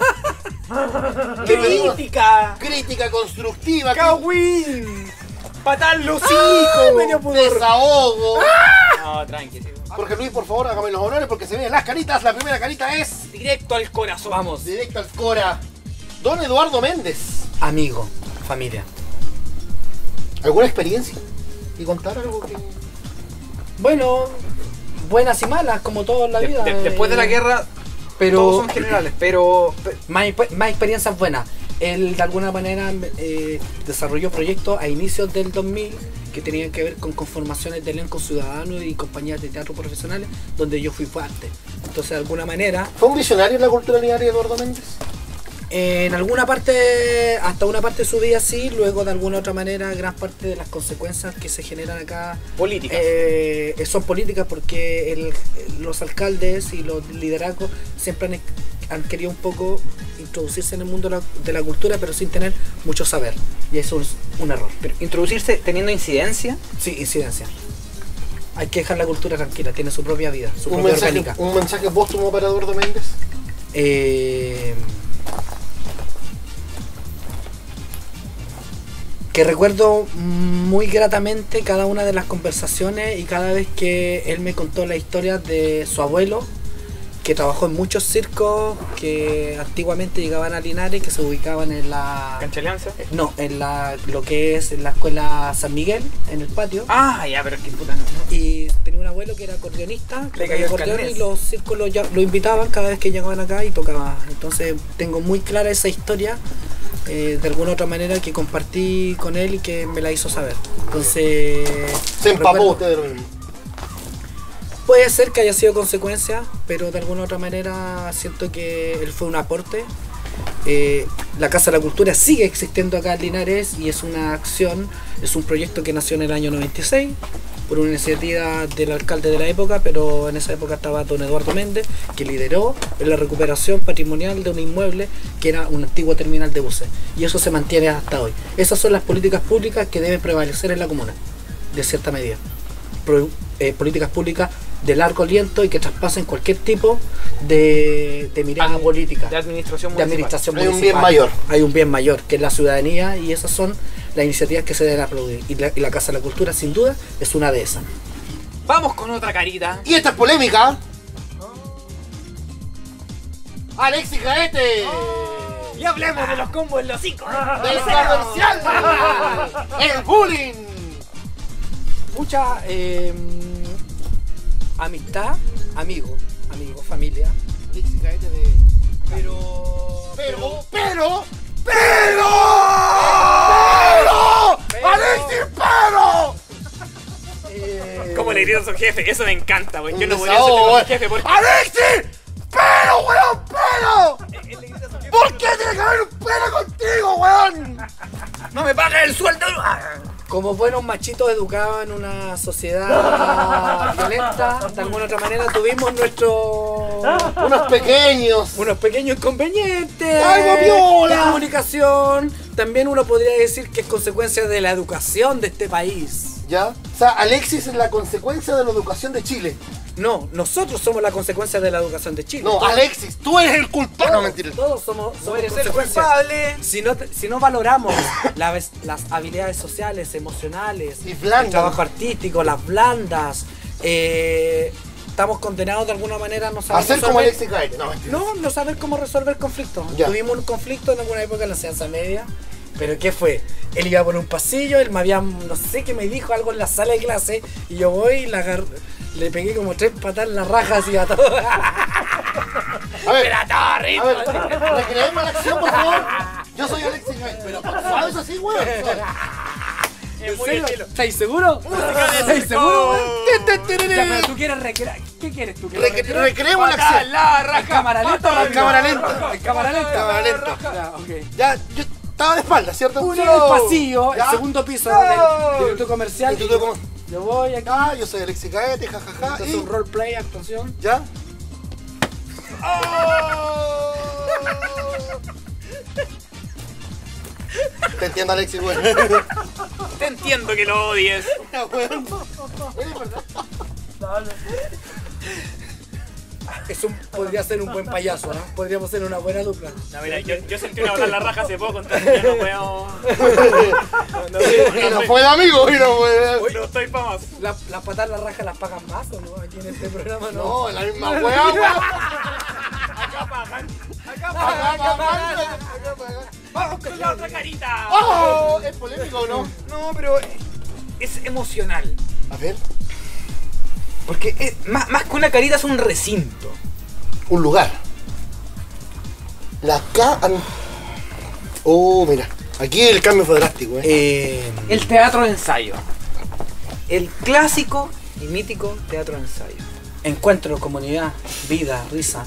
¡Crítica! crítica constructiva, ¡Kawin! ¡Patar los Ah, me dio hijos! pudor. desahogo. No, tranqui, sí. Jorge Luis, por favor, hágame los honores porque se vienen las caritas. La primera carita es Directo al corazón. Vamos. directa al Cora. Don Eduardo Méndez. Amigo, familia. ¿Alguna experiencia? ¿Y contar algo que...? Bueno, buenas y malas, como todo en la De- vida. de- después de la eh, guerra, pero todos son generales, pero... pe- más, más experiencias buenas. Él de alguna manera eh, desarrolló proyectos a inicios del dos mil que tenían que ver con conformaciones de elenco ciudadano y compañías de teatro profesionales, donde yo fui parte. Entonces, de alguna manera, ¿Fue un visionario en la cultura linearia Eduardo Méndez? en alguna parte, hasta una parte de su vida sí, luego de alguna otra manera, gran parte de las consecuencias que se generan acá Políticas. eh, son políticas, porque el- los alcaldes y los liderazgos siempre han, han querido un poco introducirse en el mundo de la, de la cultura, pero sin tener mucho saber, y eso es un error. Pero introducirse teniendo incidencia. Sí, incidencia. hay que dejar la cultura tranquila, tiene su propia vida, su Un propia mensaje, orgánica. un mensaje póstumo para Eduardo Méndez. Eh, que recuerdo muy gratamente cada una de las conversaciones y cada vez que él me contó la historia de su abuelo, que trabajó en muchos circos que antiguamente llegaban a Linares, que se ubicaban en la... ¿Cancha Alianza? No, en la, lo que es en la escuela San Miguel, en el patio. Ah, ya, pero qué puta no. Y tenía un abuelo que era acordeonista, Le que cayó el acordeón, carnet. y los circos lo, ya- lo invitaban cada vez que llegaban acá y tocaba. Entonces tengo muy clara esa historia, eh, de alguna otra manera que compartí con él y que me la hizo saber. Entonces... Se empapó recuerdo- usted de lo mismo. Puede ser que haya sido consecuencia, pero de alguna otra manera siento que él fue un aporte. Eh, la Casa de la Cultura sigue existiendo acá en Linares y es una acción, es un proyecto que nació en el año noventa y seis por una iniciativa del alcalde de la época, pero en esa época estaba don Eduardo Méndez, que lideró en la recuperación patrimonial de un inmueble que era un antiguo terminal de buses. Y eso se mantiene hasta hoy. Esas son las políticas públicas que deben prevalecer en la comuna, de cierta medida. Pro- eh, políticas públicas de largo aliento y que traspasen cualquier tipo de, de mirada Admi- política, De administración de municipal. administración Hay un municipal. bien mayor. Hay un bien mayor, que es la ciudadanía, y esas son las iniciativas que se deben aplaudir. Y la, y la Casa de la Cultura, sin duda, es una de esas. Vamos con otra carita. Y esta es polémica. Alexis Gaete. Y hablemos de los combos en los hocico. Del comercial. El bullying. Mucha eh, amistad, amigo, amigo, familia. Alexis Gaete de... Pero... Pero, pero, pero, pero, Alexis, pero. eh, Como le grito a su jefe, eso me encanta, güey. Un Yo no podría desahogo, hacerlo con mi güey. jefe porque. Alexis, pero, weón, pero. Él le grita a su jefe. ¿Por qué tiene que haber un pero contigo, weón? ¡No me pagas el sueldo! Como buenos machitos educados en una sociedad violenta, de alguna otra manera tuvimos nuestros Unos pequeños. unos pequeños inconvenientes ¡Algo viola! de comunicación. También uno podría decir que es consecuencia de la educación de este país. ¿Ya? O sea, Alexis es la consecuencia de la educación de Chile. No, nosotros somos la consecuencia de la educación de Chile. No, Todos- Alexis, tú eres el culpable. No, todos, mentira. todos somos, somos eres el consecuencia. culpable. Si no, te- si no valoramos la ves- las habilidades sociales, emocionales, Y blandas. el trabajo artístico, las blandas, eh, estamos condenados de alguna manera a no saber Hacer como resolver- Alexis Gaete. No, mentira. No, no saber cómo resolver conflictos. Ya. Tuvimos un conflicto en alguna época en la enseñanza media. ¿Pero qué fue? Él iba por un pasillo, él me había, no sé qué me dijo, algo en la sala de clase, y yo voy y la agar- le pegué como tres patas en la raja así a todo. A ver, a ver, recreemos la acción, por favor. Yo soy Alexis Gaete, pero ¿sabes así, weón? Es muy ¿En serio? estilo. ¿Estáis seguros? de ¿Estáis circo. seguros? Ya, pero tú quieres recrear. ¿Qué quieres tú? ¿Quieres Recre- recrear? Recreemos la Patada acción. en la raja. ¿En cámara lenta o En rápido? cámara lenta. En cámara lenta. Cámara lenta. Ya, ok. Ya, yo estaba de espalda, ¿cierto? Uno en el pasillo, el Ya. segundo piso No. del instituto comercial. Instituto Com- Yo voy aquí. Ah, yo soy Alexis Gaete, jajaja. Esto es Y... un roleplay, actuación. ¿Ya? Te entiendo, Alexis, weón. Te entiendo que lo odies. Weón. Es verdad. Es un, podría ser un buen payaso, ¿no? Podríamos ser una buena dupla. No, mira, yo, yo sentí una bola en la raja hace poco, entonces yo no puedo. No, no, Y no puede, amigo, y no puede. no estoy para más. ¿La- ¿Las patas en la raja las pagan más o no? Aquí en este programa no. No, la misma weá, weón. Acá pagan. Acá pagan. Acá pagan, acá pagan. Vamos con la otra carita. ¡Oh! ¿Es polémico o no? No, pero es emocional. A ver, Porque es, más, más que una carita es un recinto. un lugar. La K. Oh, mira. Aquí el cambio fue drástico, eh. Eh, El teatro de ensayo. El clásico y mítico teatro de ensayo. encuentro, comunidad, vida, risa.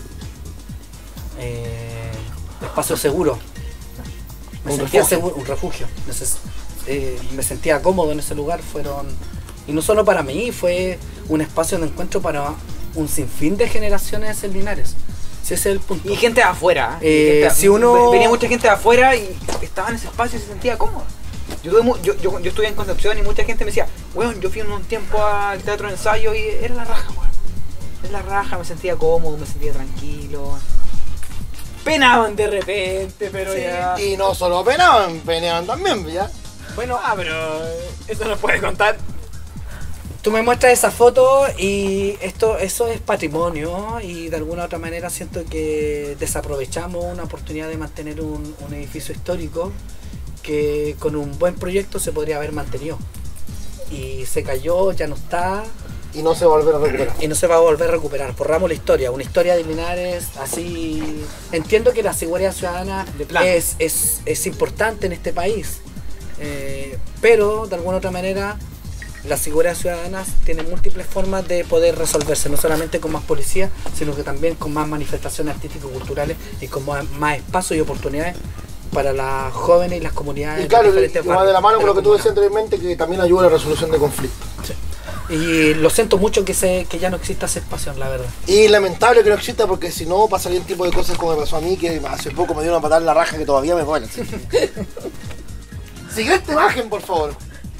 Eh, espacio seguro. Me Un sentía refugio. seguro, un refugio. Neces- eh, me sentía cómodo en ese lugar. Fueron, y no solo para mí, fue un espacio de encuentro para un sinfín de generaciones en Linares. Si ese es el punto. Y gente de afuera. Eh, y gente- si uno- Venía mucha gente de afuera y estaba en ese espacio y se sentía cómodo. Yo, tuve mu- yo, yo, yo estuve en Concepción y mucha gente me decía, weón, yo fui un tiempo al teatro de ensayo y era la raja, weón. Era la raja, me sentía cómodo, me sentía tranquilo. Penaban de repente, pero Sí, ya... y no solo penaban, peneaban también, ¿ya? Bueno, ah, pero eso no puede contar. Tú me muestras esa foto y esto, eso es patrimonio y de alguna u otra manera siento que desaprovechamos una oportunidad de mantener un, un edificio histórico que con un buen proyecto se podría haber mantenido. Y se cayó, ya no está Y no se va a volver a recuperar. y no se va a volver a recuperar. Borramos la historia, una historia de Linares así. Entiendo que la seguridad ciudadana De plano. es, es, es importante en este país, eh, pero de alguna u otra manera la seguridad ciudadana tiene múltiples formas de poder resolverse, no solamente con más policía, sino que también con más manifestaciones artístico-culturales y con más, más espacio y oportunidades para las jóvenes y las comunidades. Y claro, de y diferentes va de barrios la mano con la lo que tú comuna. decías anteriormente, que también ayuda a la resolución de conflictos. Y lo siento mucho que, se, que ya no exista esa espacio, la verdad. Y lamentable que no exista, porque si no pasaría un tipo de cosas como me pasó a mí, que hace poco me dio una patada en la raja que todavía me duele. así que- Siguiente imagen, por favor.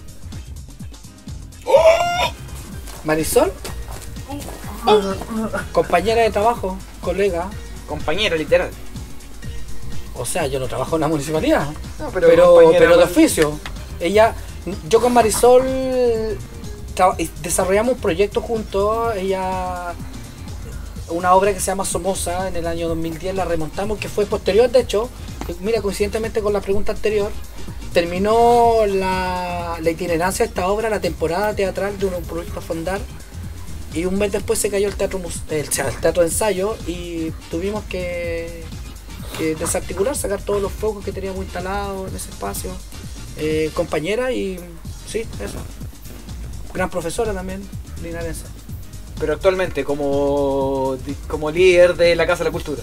Marisol, compañera de trabajo, colega. Compañero, literal. O sea, yo no trabajo en la municipalidad, No, pero, pero pero, compañera, de bueno. oficio. Ella, yo con Marisol tra- desarrollamos un proyecto juntos. Ella, una obra que se llama Somoza, en el año dos mil diez la remontamos, que fue posterior, de hecho. Mira, coincidentemente con la pregunta anterior, terminó la, la itinerancia de esta obra, la temporada teatral de un proyecto Fondar. Y un mes después se cayó el teatro, mus- el, o sea, el teatro de ensayo y tuvimos que, que desarticular, sacar todos los focos que teníamos instalados en ese espacio. Eh, compañera y sí, eso. Gran profesora también, linarense. Pero actualmente como, di- como líder de la Casa de la Cultura.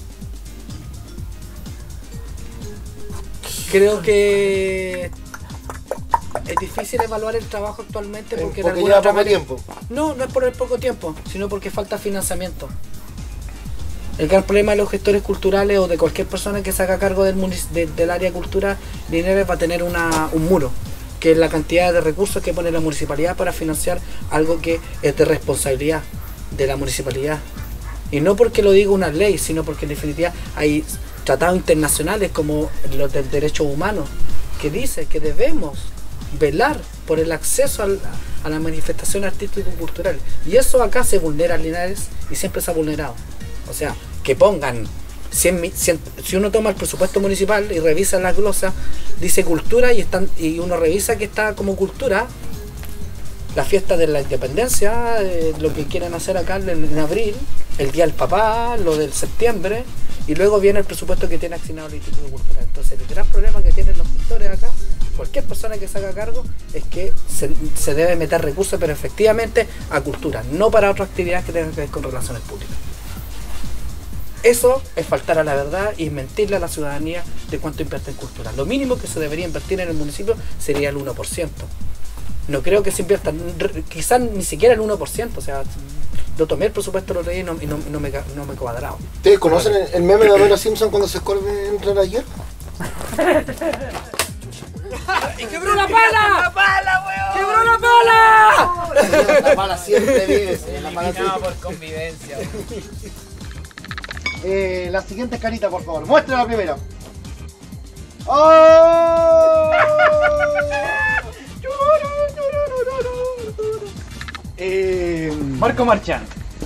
Creo que es difícil evaluar el trabajo actualmente porque, de Porque alguna lleva otra poco manera- tiempo. No, no es por el poco tiempo, sino porque falta financiamiento. El gran problema de los gestores culturales o de cualquier persona que se haga cargo del, munic- de- del área de cultura Linares va a tener una, un muro, que es la cantidad de recursos que pone la municipalidad para financiar algo que es de responsabilidad de la municipalidad. Y no porque lo diga una ley, sino porque en definitiva hay tratados internacionales como los del derechos humanos que dice que debemos velar por el acceso al- a la manifestación artístico-cultural. Y eso acá se vulnera en Linares y siempre se ha vulnerado. O sea, que pongan cien, mi- cien, si uno toma el presupuesto municipal y revisa la glosa, dice cultura y, están, y uno revisa que está como cultura la fiesta de la independencia, eh, lo que quieren hacer acá en, en abril, el día del papá, lo del septiembre, y luego viene el presupuesto que tiene asignado el Instituto Cultural. Entonces el gran problema que tienen los gestores acá, cualquier persona que se haga cargo, es que se, se debe meter recursos, pero efectivamente a cultura, no para otras actividades que tengan que ver con relaciones públicas. Eso es faltar a la verdad y mentirle a la ciudadanía de cuánto invierte en cultura. Lo mínimo que se debería invertir en el municipio sería el uno por ciento. No creo que se invierta, re- quizás ni siquiera el uno por ciento. O sea, lo tomé el presupuesto el otro día y no, y no, no me, ca- no me cuadrado. ¿Ustedes conocen el, el meme de Homero Simpson cuando se escorbe entrar ayer? ¡Y quebró la pala! ¡La pala, weón! ¡Quebró la pala! La pala siempre vive, sí, la pala No, siempre. por convivencia. Eh, la siguiente carita, por favor. Muestra la primera. ¡Oh! eh, Marco Marchán.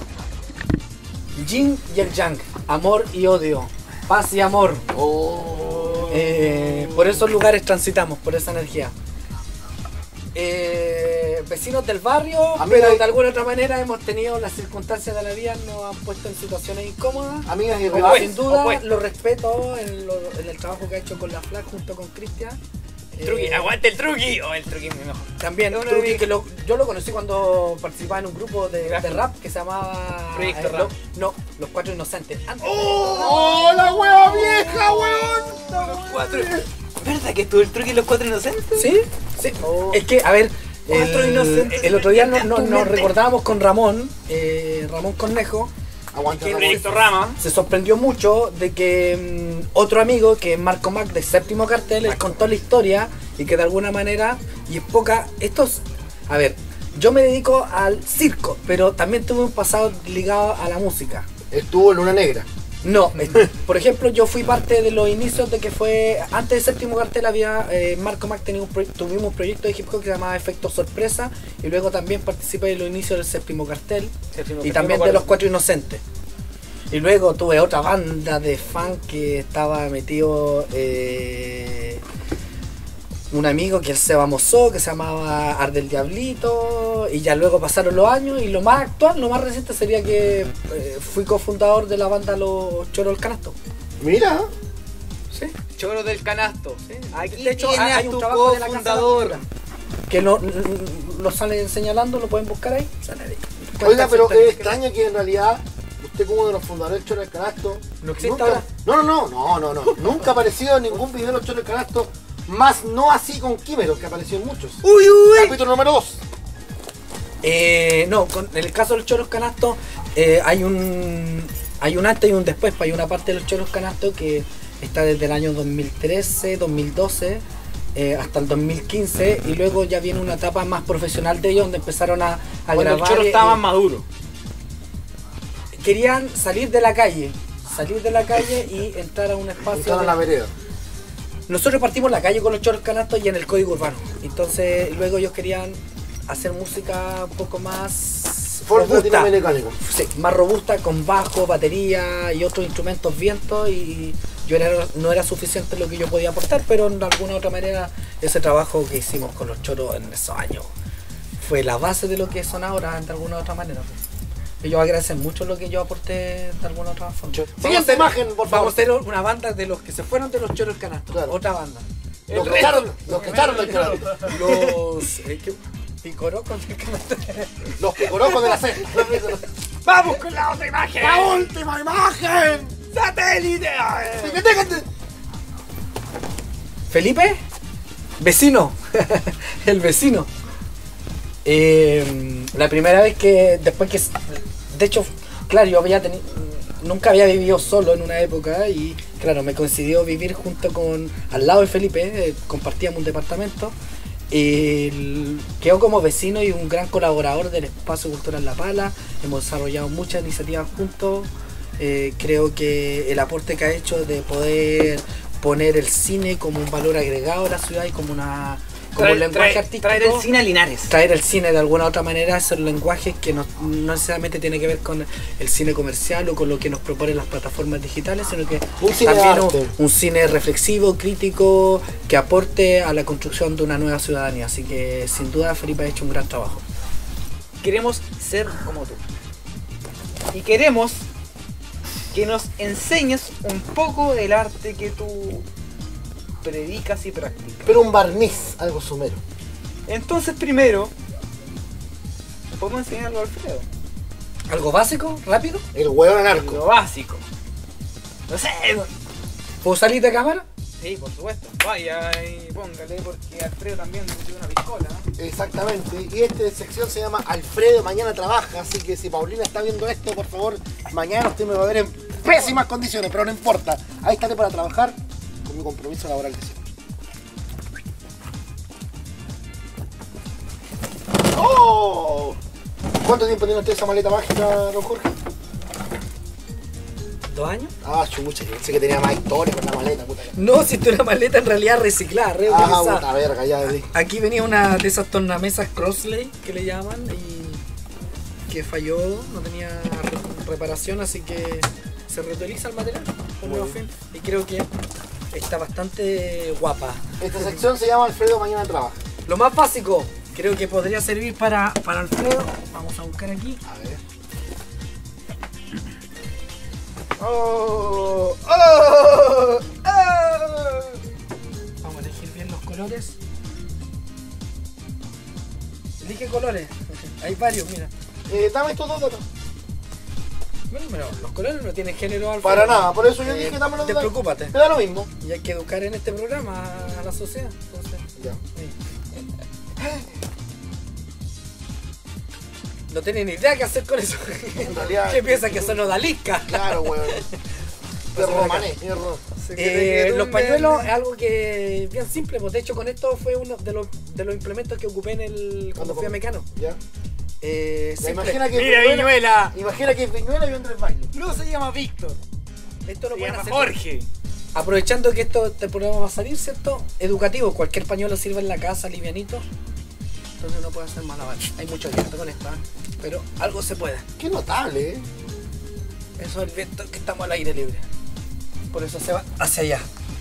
Yin y el yang, amor y odio, paz y amor. oh. Eh, por esos lugares transitamos, por esa energía. Eh, vecinos del barrio, A mí pero hay- de alguna otra manera hemos tenido las circunstancias de la vida, nos han puesto en situaciones incómodas. Amigas y Pero rivales. sin duda opuesto. lo respeto en, lo- en el trabajo que ha hecho con la Flag junto con Cristian. Truqui, Eh, aguante el truqui. Oh, el truqui es mi mejor. También, Uno Truqui, de- que lo- yo lo conocí cuando participaba en un grupo de, Gráfico. de rap que se llamaba Proyecto eh, Rap. lo- no, Los Cuatro Inocentes. Antes- ¡Oh, la wea vieja, weón! Los cuatro. ¿Verdad que estuvo el truqui y los cuatro inocentes? ¿Sí? Sí. Es que, a ver, Cuatro el, inocentes el otro día no- en no- tu nos mente. recordábamos con Ramón, eh, Ramón Cornejo, Aguanta, El Ramón. proyecto Rama. se sorprendió mucho de que mm, otro amigo que es Marco Mac de Séptimo Cartel, él contó la historia y que de alguna manera, y es poca, estos, a ver, yo me dedico al circo, pero también tuve un pasado ligado a la música. Estuvo en Luna Negra. No, por ejemplo, yo fui parte de los inicios de que fue, antes de Séptimo Cartel había, eh, Marco Mac tenía un proye- tuvimos un proyecto de hip hop que se llamaba Efecto Sorpresa, y luego también participé en los inicios del Séptimo Cartel, Séptimo- y séptimo también de cuarto. los Cuatro Inocentes. Y luego tuve otra banda de funk que estaba metido, eh, un amigo que él se Mozó, que se llamaba Ardel Diablito, y ya luego pasaron los años, y lo más actual, lo más reciente sería que eh, fui cofundador de la banda Los Choros del Canasto. Mira, Sí. Choro del canasto. Aquí De hecho, tienes hay a un tu trabajo de la Casa de la cofundador. Cultura, que lo, lo salen señalando, lo pueden buscar ahí. Sale ahí. oiga, pero Cuenta es que- extraño que en realidad usted como uno de los fundadores del Choro del Canasto ¿No existe nunca- ahora? No, no, no, no, no, no. Nunca ha aparecido en ningún video de los Choros del Canasto, más no así con Químero, que apareció en muchos. Uy, uy. Capítulo número dos. Eh, no, con, en el caso de los Choros Canastos eh, hay un hay un antes y un después. Hay una parte de los Choros Canastos que está desde el año dos mil trece, dos mil doce eh, hasta el dos mil quince, y luego ya viene una etapa más profesional de ellos donde empezaron a, a Cuando el grabar. choro eh, estaba más maduro. querían salir de la calle, salir de la calle y entrar a un espacio. Están a de- la vereda. Nosotros partimos en la calle con los Choros Canastos y en el código urbano. Entonces luego ellos querían hacer música un poco más Ford robusta. latinoamericano. Sí, más robusta, con bajo, batería y otros instrumentos vientos, y yo era, no era suficiente lo que yo podía aportar, pero de alguna otra manera ese trabajo que hicimos con los Choros en esos años fue la base de lo que son ahora de alguna otra manera. Ellos agradecen mucho lo que yo aporté de alguna otra forma. Siguiente imagen, por favor. Vamos a hacer una banda de los que se fueron de los Choros del Canasto. Claro. Otra banda. Los que echaron, los que echaron del canasto. Los eh, ¿qué? Picorocos del Canasto. Los picorocos de la cesta. ¡Vamos con la otra imagen! ¡La última imagen! ¡Satélite! Felipe, vecino, el vecino. Eh, la primera vez que, después que, de hecho, claro, yo había tenido, nunca había vivido solo en una época, y claro, me coincidió vivir junto con, al lado de Felipe, eh, compartíamos un departamento, y el- quedó como vecino y un gran colaborador del Espacio Cultural La Pala. Hemos desarrollado muchas iniciativas juntos. Eh, creo que el aporte que ha hecho de poder poner el cine como un valor agregado a la ciudad y como una como un Traer, lenguaje traer- artístico, traer el cine a Linares. traer el cine de alguna otra manera, esos lenguajes que no, no necesariamente tiene que ver con el cine comercial o con lo que nos proponen las plataformas digitales, sino que Un cine de también arte. un, un cine reflexivo, crítico, que aporte a la construcción de una nueva ciudadanía. Así que sin duda Felipe ha hecho un gran trabajo. Queremos ser como tú. Y queremos que nos enseñes un poco del arte que tú predicas y practicas. Pero un barniz, algo sumero. Entonces, primero, podemos enseñarlo a Alfredo. ¿Algo básico? ¿Rápido? El hueón anarco. Lo básico. No sé. ¿Puedo salir de cámara? Sí, por supuesto. Vaya y póngale, porque Alfredo también tiene una piscola. ¿no? Exactamente. Y esta sección se llama Alfredo Mañana Trabaja. Así que si Paulina está viendo esto, por favor, mañana usted me va a ver en pésimas condiciones, pero no importa. Ahí estaré para trabajar con mi compromiso laboral de siempre. ¡Oh! ¿Cuánto tiempo tiene usted esa maleta mágica, don Jorge? ¿Dos años? Ah, chucha, yo pensé que tenía más historia con la maleta, puta. No, si esto es una maleta en realidad reciclada, Ah, reutilizada. puta verga, ya de Aquí venía una de esas tornamesas Crossley que le llaman y que falló, no tenía re- reparación, así que se reutiliza el material por Muy nuevo bien. fin. Y creo que está bastante guapa. Esta sección se llama Alfredo Mañana Trabaja. Lo más básico, creo que podría servir para, para Alfredo. Vamos a buscar aquí. A ver. ¡Oh! ¡Oh! ¡Oh! Vamos a elegir bien los colores. Elige colores. Hay varios, mira. Eh, dame estos dos datos. Bueno, pero los colores no tienen género, Alfredo. Para nada, por eso yo Eh, dije dame los Te datos. preocúpate. Me da lo mismo. Y hay que educar en este programa a la sociedad. Entonces, Ya. sí. No tienen ni idea qué hacer con eso. En realidad- ¿Qué piensa que son odaliscas? Claro, weón. De Pásame acá. romané, de ro- Eh, los pañuelos es algo que es bien simple, pues de hecho con esto fue uno de los, de los implementos que ocupé en el cuando fui a Mecano. Ya. Eh, Ya, simple. imagina que Mira, Viñuela. Imagina que es Viñuela y Andrés Baile. No se llama Víctor. Esto lo Se pueden llama hacer. Jorge. Aprovechando que esto este programa va a salir, ¿cierto? Educativo, cualquier pañuelo sirve en la casa, livianito. Entonces uno puede hacer malabar. Hay mucho viento con esto, ¿eh? Pero algo se puede. Qué notable, ¿eh? Eso es el viento que estamos al aire libre. Por eso se va hacia allá.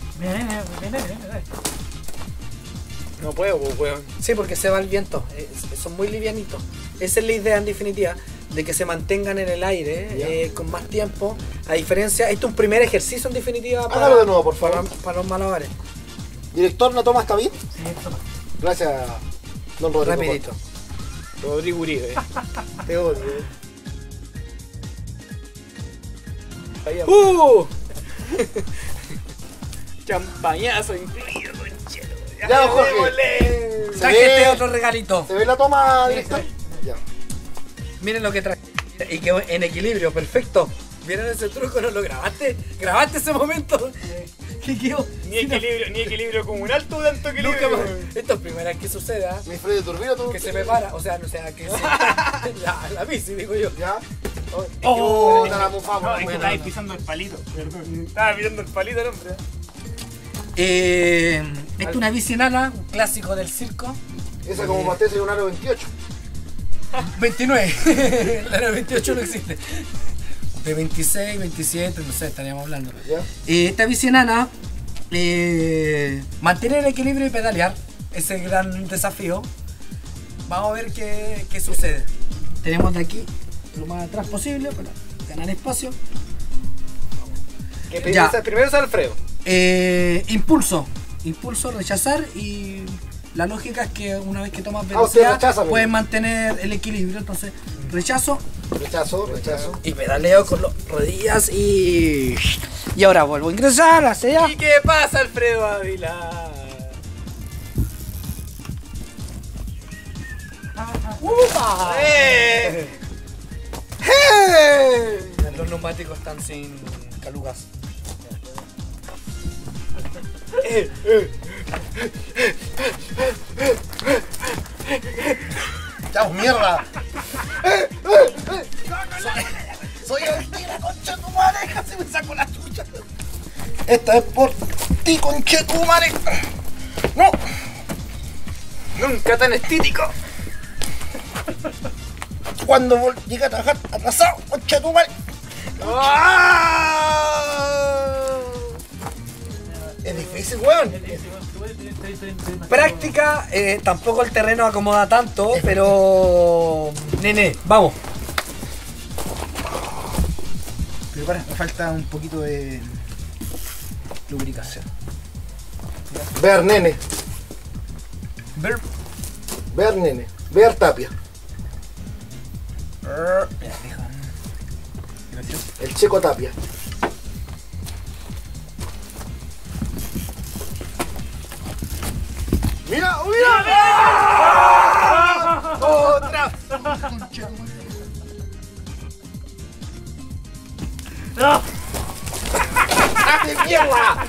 No puedo, pues, weón. Sí, porque se va el viento. Eh, son muy livianitos. Esa es la idea en definitiva, de que se mantengan en el aire eh, con más tiempo. A diferencia, esto es un primer ejercicio en definitiva para, Hágalo de nuevo, por favor. para, para los malabares. Director, ¿la toma está bien? Sí, toma. Gracias, don Rodrigo. Rapidito. Rodrigo Uribe. Te odio. ¿eh? ¡Uh! Champañazo incluido, conchero. Ya, don Jorge. démosle. Se Traje ve- otro regalito. ¿Se ve la toma, director? Ya. Miren lo que traje. Y quedó en equilibrio, perfecto. ¿Vieron ese truco? ¿No lo grabaste? ¿Grabaste ese momento? ¿Qué quedó? Ni equilibrio, ni equilibrio comunal, tú tanto Nunca equilibrio. más. Esto es primera vez que sucede, ¿ah? Mi Freddy Turbino, tú. Que se me para, o sea, no sea que se... la, la bici, digo yo. Ya. Oh, Puta, la mufamos, No, es que bueno, estáis no. pisando el palito. Perdón. Estaba mirando el palito el hombre. Eh, esta es una bici enana, un clásico del circo. Esa como Mateo sería un aro veintiocho. veintinueve. La de veintiocho no existe. De veintiséis, veintisiete, no sé, estaríamos hablando. Ya. Eh, esta bici enana, eh, mantener el equilibrio y pedalear. Ese es el gran desafío. Vamos a ver qué, qué sucede. Tenemos de aquí lo más atrás posible para ganar espacio. Que Ya. primero, primero es Alfredo. Eh, impulso. Impulso, rechazar y la lógica es que una vez que tomas Ah, usted velocidad rechaza, amigo. puedes mantener el equilibrio. Entonces rechazo Rechazo, rechazo. y pedaleo con las rodillas y... Y ahora vuelvo a ingresar hacia allá. ¿Y qué pasa, Alfredo Ávila? ¡Upa! ¡Eh! Los neumáticos están sin calugas. ¡Chao, mierda! Soy el tigre, concha tu madre, casi me saco la chucha. Esta es por ti, concha tu madre. No. Nunca tan estético. Cuando vol- llegué a trabajar atrasado, concha tu madre. ¡Ah! Es difícil, weón. Práctica, eh, tampoco el terreno acomoda tanto, pero... Nene, vamos. Pero para, me falta un poquito de lubricación. Ver, nene. Ver. Ver, nene. Ver, Tapia. El Checo Tapia. ¡Mira! ¡Mira! ¡Otra! ¡Dame mierda!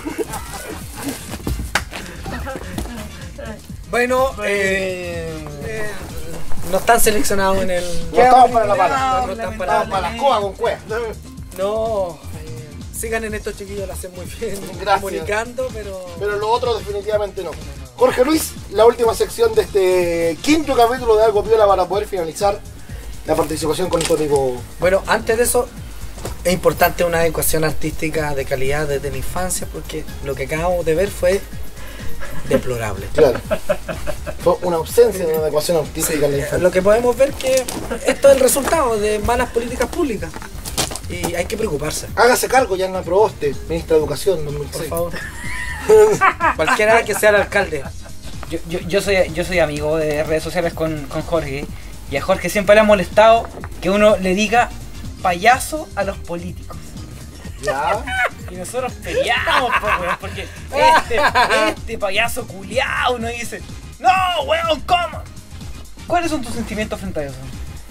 Bueno, eh, eh, no están seleccionados en el... No estamos para la pala. No están para Estamos para las coas con cuea. No, eh, sigan en estos chiquillos, lo hacen muy bien, Gracias. comunicando, pero... Pero lo otro definitivamente no. Jorge Luis, la última sección de este quinto capítulo de Algo Piola para poder finalizar la participación con nuestro amigo. Bueno, antes de eso, es importante una adecuación artística de calidad desde la infancia, porque lo que acabamos de ver fue deplorable. Claro. Fue una ausencia de una adecuación artística en la infancia. Lo que podemos ver que esto es el resultado de malas políticas públicas y hay que preocuparse, Hágase cargo, Yanna Proboste, ministra de Educación dos mil por seis. favor. Cualquiera que sea el alcalde. Yo, yo, yo, soy, yo soy amigo de redes sociales con, con Jorge y a Jorge siempre le ha molestado que uno le diga payaso a los políticos. Ya. Y nosotros peleamos, po, weón, porque este, este payaso culiao uno dice, no, weón, ¿cómo? ¿Cuáles son tus sentimientos frente a eso?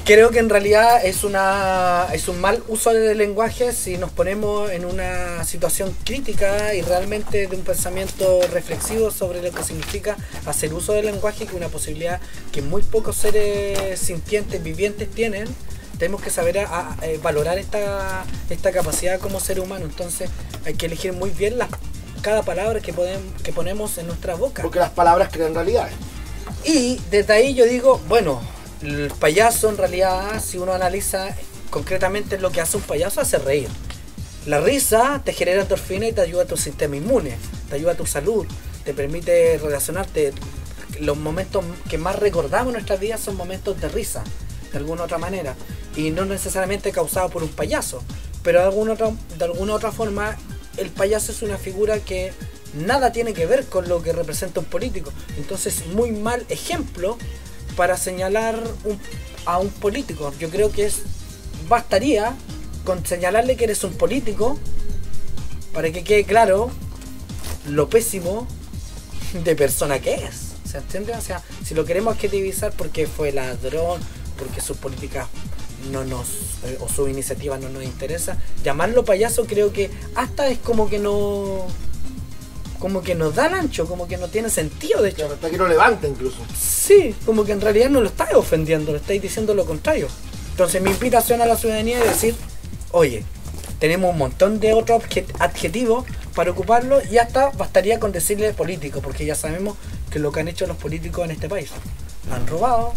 Creo que en realidad es una es un mal uso del lenguaje si nos ponemos en una situación crítica y realmente de un pensamiento reflexivo sobre lo que significa hacer uso del lenguaje, que es una posibilidad que muy pocos seres sintientes, vivientes tienen. Tenemos que saber a, a, a valorar esta, esta capacidad como ser humano. Entonces hay que elegir muy bien las, cada palabra que, podemos, que ponemos en nuestra boca. Porque las palabras crean realidades. Y desde ahí yo digo, bueno, el payaso en realidad, si uno analiza concretamente lo que hace un payaso, hace reír. La risa te genera endorfina y te ayuda a tu sistema inmune, te ayuda a tu salud, te permite relacionarte. Los momentos que más recordamos en nuestras vidas son momentos de risa, de alguna otra manera, y no necesariamente causados por un payaso, pero de alguna otra, de alguna otra forma el payaso es una figura que nada tiene que ver con lo que representa un político. Entonces, muy mal ejemplo para señalar un, a un político. Yo creo que es bastaría con señalarle que eres un político para que quede claro lo pésimo de persona que es. ¿Se entiende? O sea, si lo queremos adjetivizar porque fue ladrón, porque sus políticas no nos eh, o su iniciativa no nos interesa, llamarlo payaso creo que hasta es como que no como que nos da el ancho, como que no tiene sentido, de hecho. Claro, hasta que no levanta incluso. Sí, como que en realidad no lo estáis ofendiendo, le estáis diciendo lo contrario. Entonces mi invitación a la ciudadanía es decir, oye, tenemos un montón de otros adjetivos para ocuparlo y hasta bastaría con decirle político, porque ya sabemos que lo que han hecho los políticos en este país. Han robado,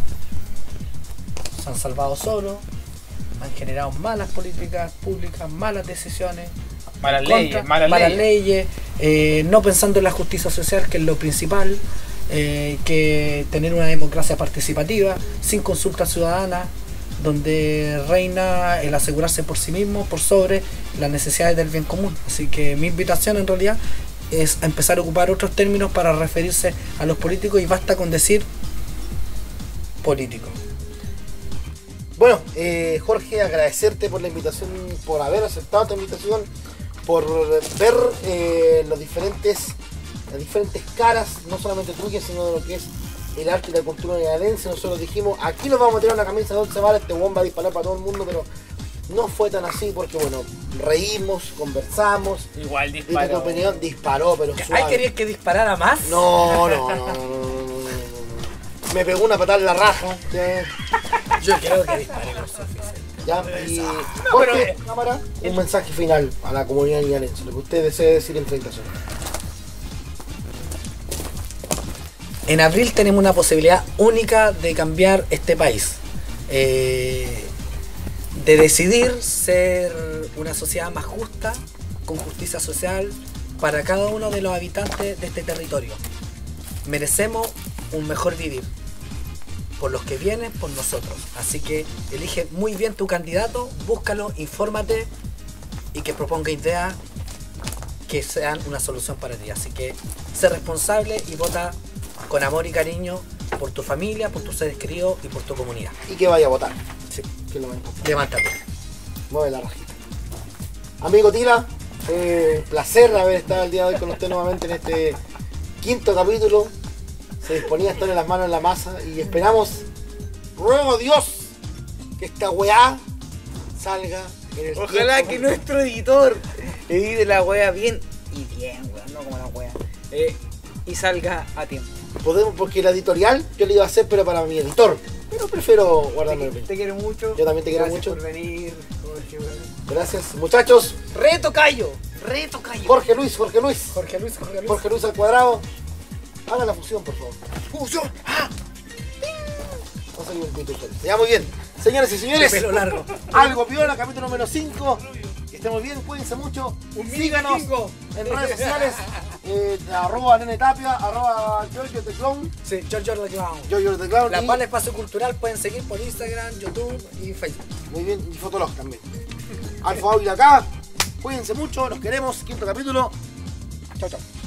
se han salvado solos, han generado malas políticas públicas, malas decisiones, Malas contra, leyes, malas, malas leyes. leyes, eh, no pensando en la justicia social, que es lo principal, eh, que tener una democracia participativa, sin consulta ciudadana, donde reina el asegurarse por sí mismo, por sobre las necesidades del bien común. Así que mi invitación en realidad es a empezar a ocupar otros términos para referirse a los políticos y basta con decir político. Bueno, eh, Jorge, agradecerte por la invitación, por haber aceptado esta invitación, por ver eh, los diferentes, las diferentes caras, no solamente tuyas, sino de lo que es el arte y la cultura niarense. Nosotros dijimos, aquí nos vamos a tirar una camisa de once balas, este huevón va a disparar para todo el mundo, pero no fue tan así porque, bueno, reímos, conversamos. Igual Y disparó. tu opinión disparó, pero ¿Ay, suave. querías que disparara más? No, no, no, no, no, no, no, no. Me pegó una patada en la raja. ¿Ya? Yo creo que disparé lo suficiente. ¿Ya? Y Jorge, cámara, un mensaje final a la comunidad niarense, lo que usted desee decir en treinta segundos. En abril tenemos una posibilidad única de cambiar este país. Eh, de decidir ser una sociedad más justa, con justicia social, para cada uno de los habitantes de este territorio. Merecemos un mejor vivir. Por los que vienen, por nosotros. Así que elige muy bien tu candidato, búscalo, infórmate y que proponga ideas que sean una solución para ti. Así que sé responsable y vota con amor y cariño por tu familia, por tus seres queridos y por tu comunidad. Y que vaya a votar. Sí. Que lo va a importar. Levántate. Mueve la rajita. Amigo Tila, eh, placer haber estado el día de hoy con usted nuevamente en este quinto capítulo. Se disponía a estar en las manos en la masa y esperamos, ruego a Dios, que esta weá salga en el Ojalá tiempo. que nuestro editor edite la wea bien y bien, weón, no como la wea. Eh, y salga a tiempo. Podemos, porque la editorial yo la iba a hacer, pero para mi editor. Pero prefiero guardarme el Te, pelo. te quiero mucho. Yo también te quiero Gracias mucho. por venir. Jorge, weón. Gracias, muchachos. Reto Cayo. Reto Cayo. Jorge Luis, Jorge Luis. Jorge Luis, Jorge Luis. Jorge Luis al cuadrado. Haga la fusión, por favor. Fusión. ¡Ah! Va a salir un pito ustedes. Ya, muy bien. Señores y señores, De pelo largo. algo piola, capítulo número cinco. Que estén muy bien, cuídense mucho. Un Síganos mingo. en redes sociales. Eh, arroba Nene Tapia, arroba Giorgio The Clown. Sí, George the Clown. Giorgio The Clown. La y- Pala Espacio Cultural pueden seguir por Instagram, YouTube y Facebook. Muy bien, y Fotolog también. Alfa Ávila acá. Cuídense mucho, los queremos. Quinto capítulo. Chao, chao.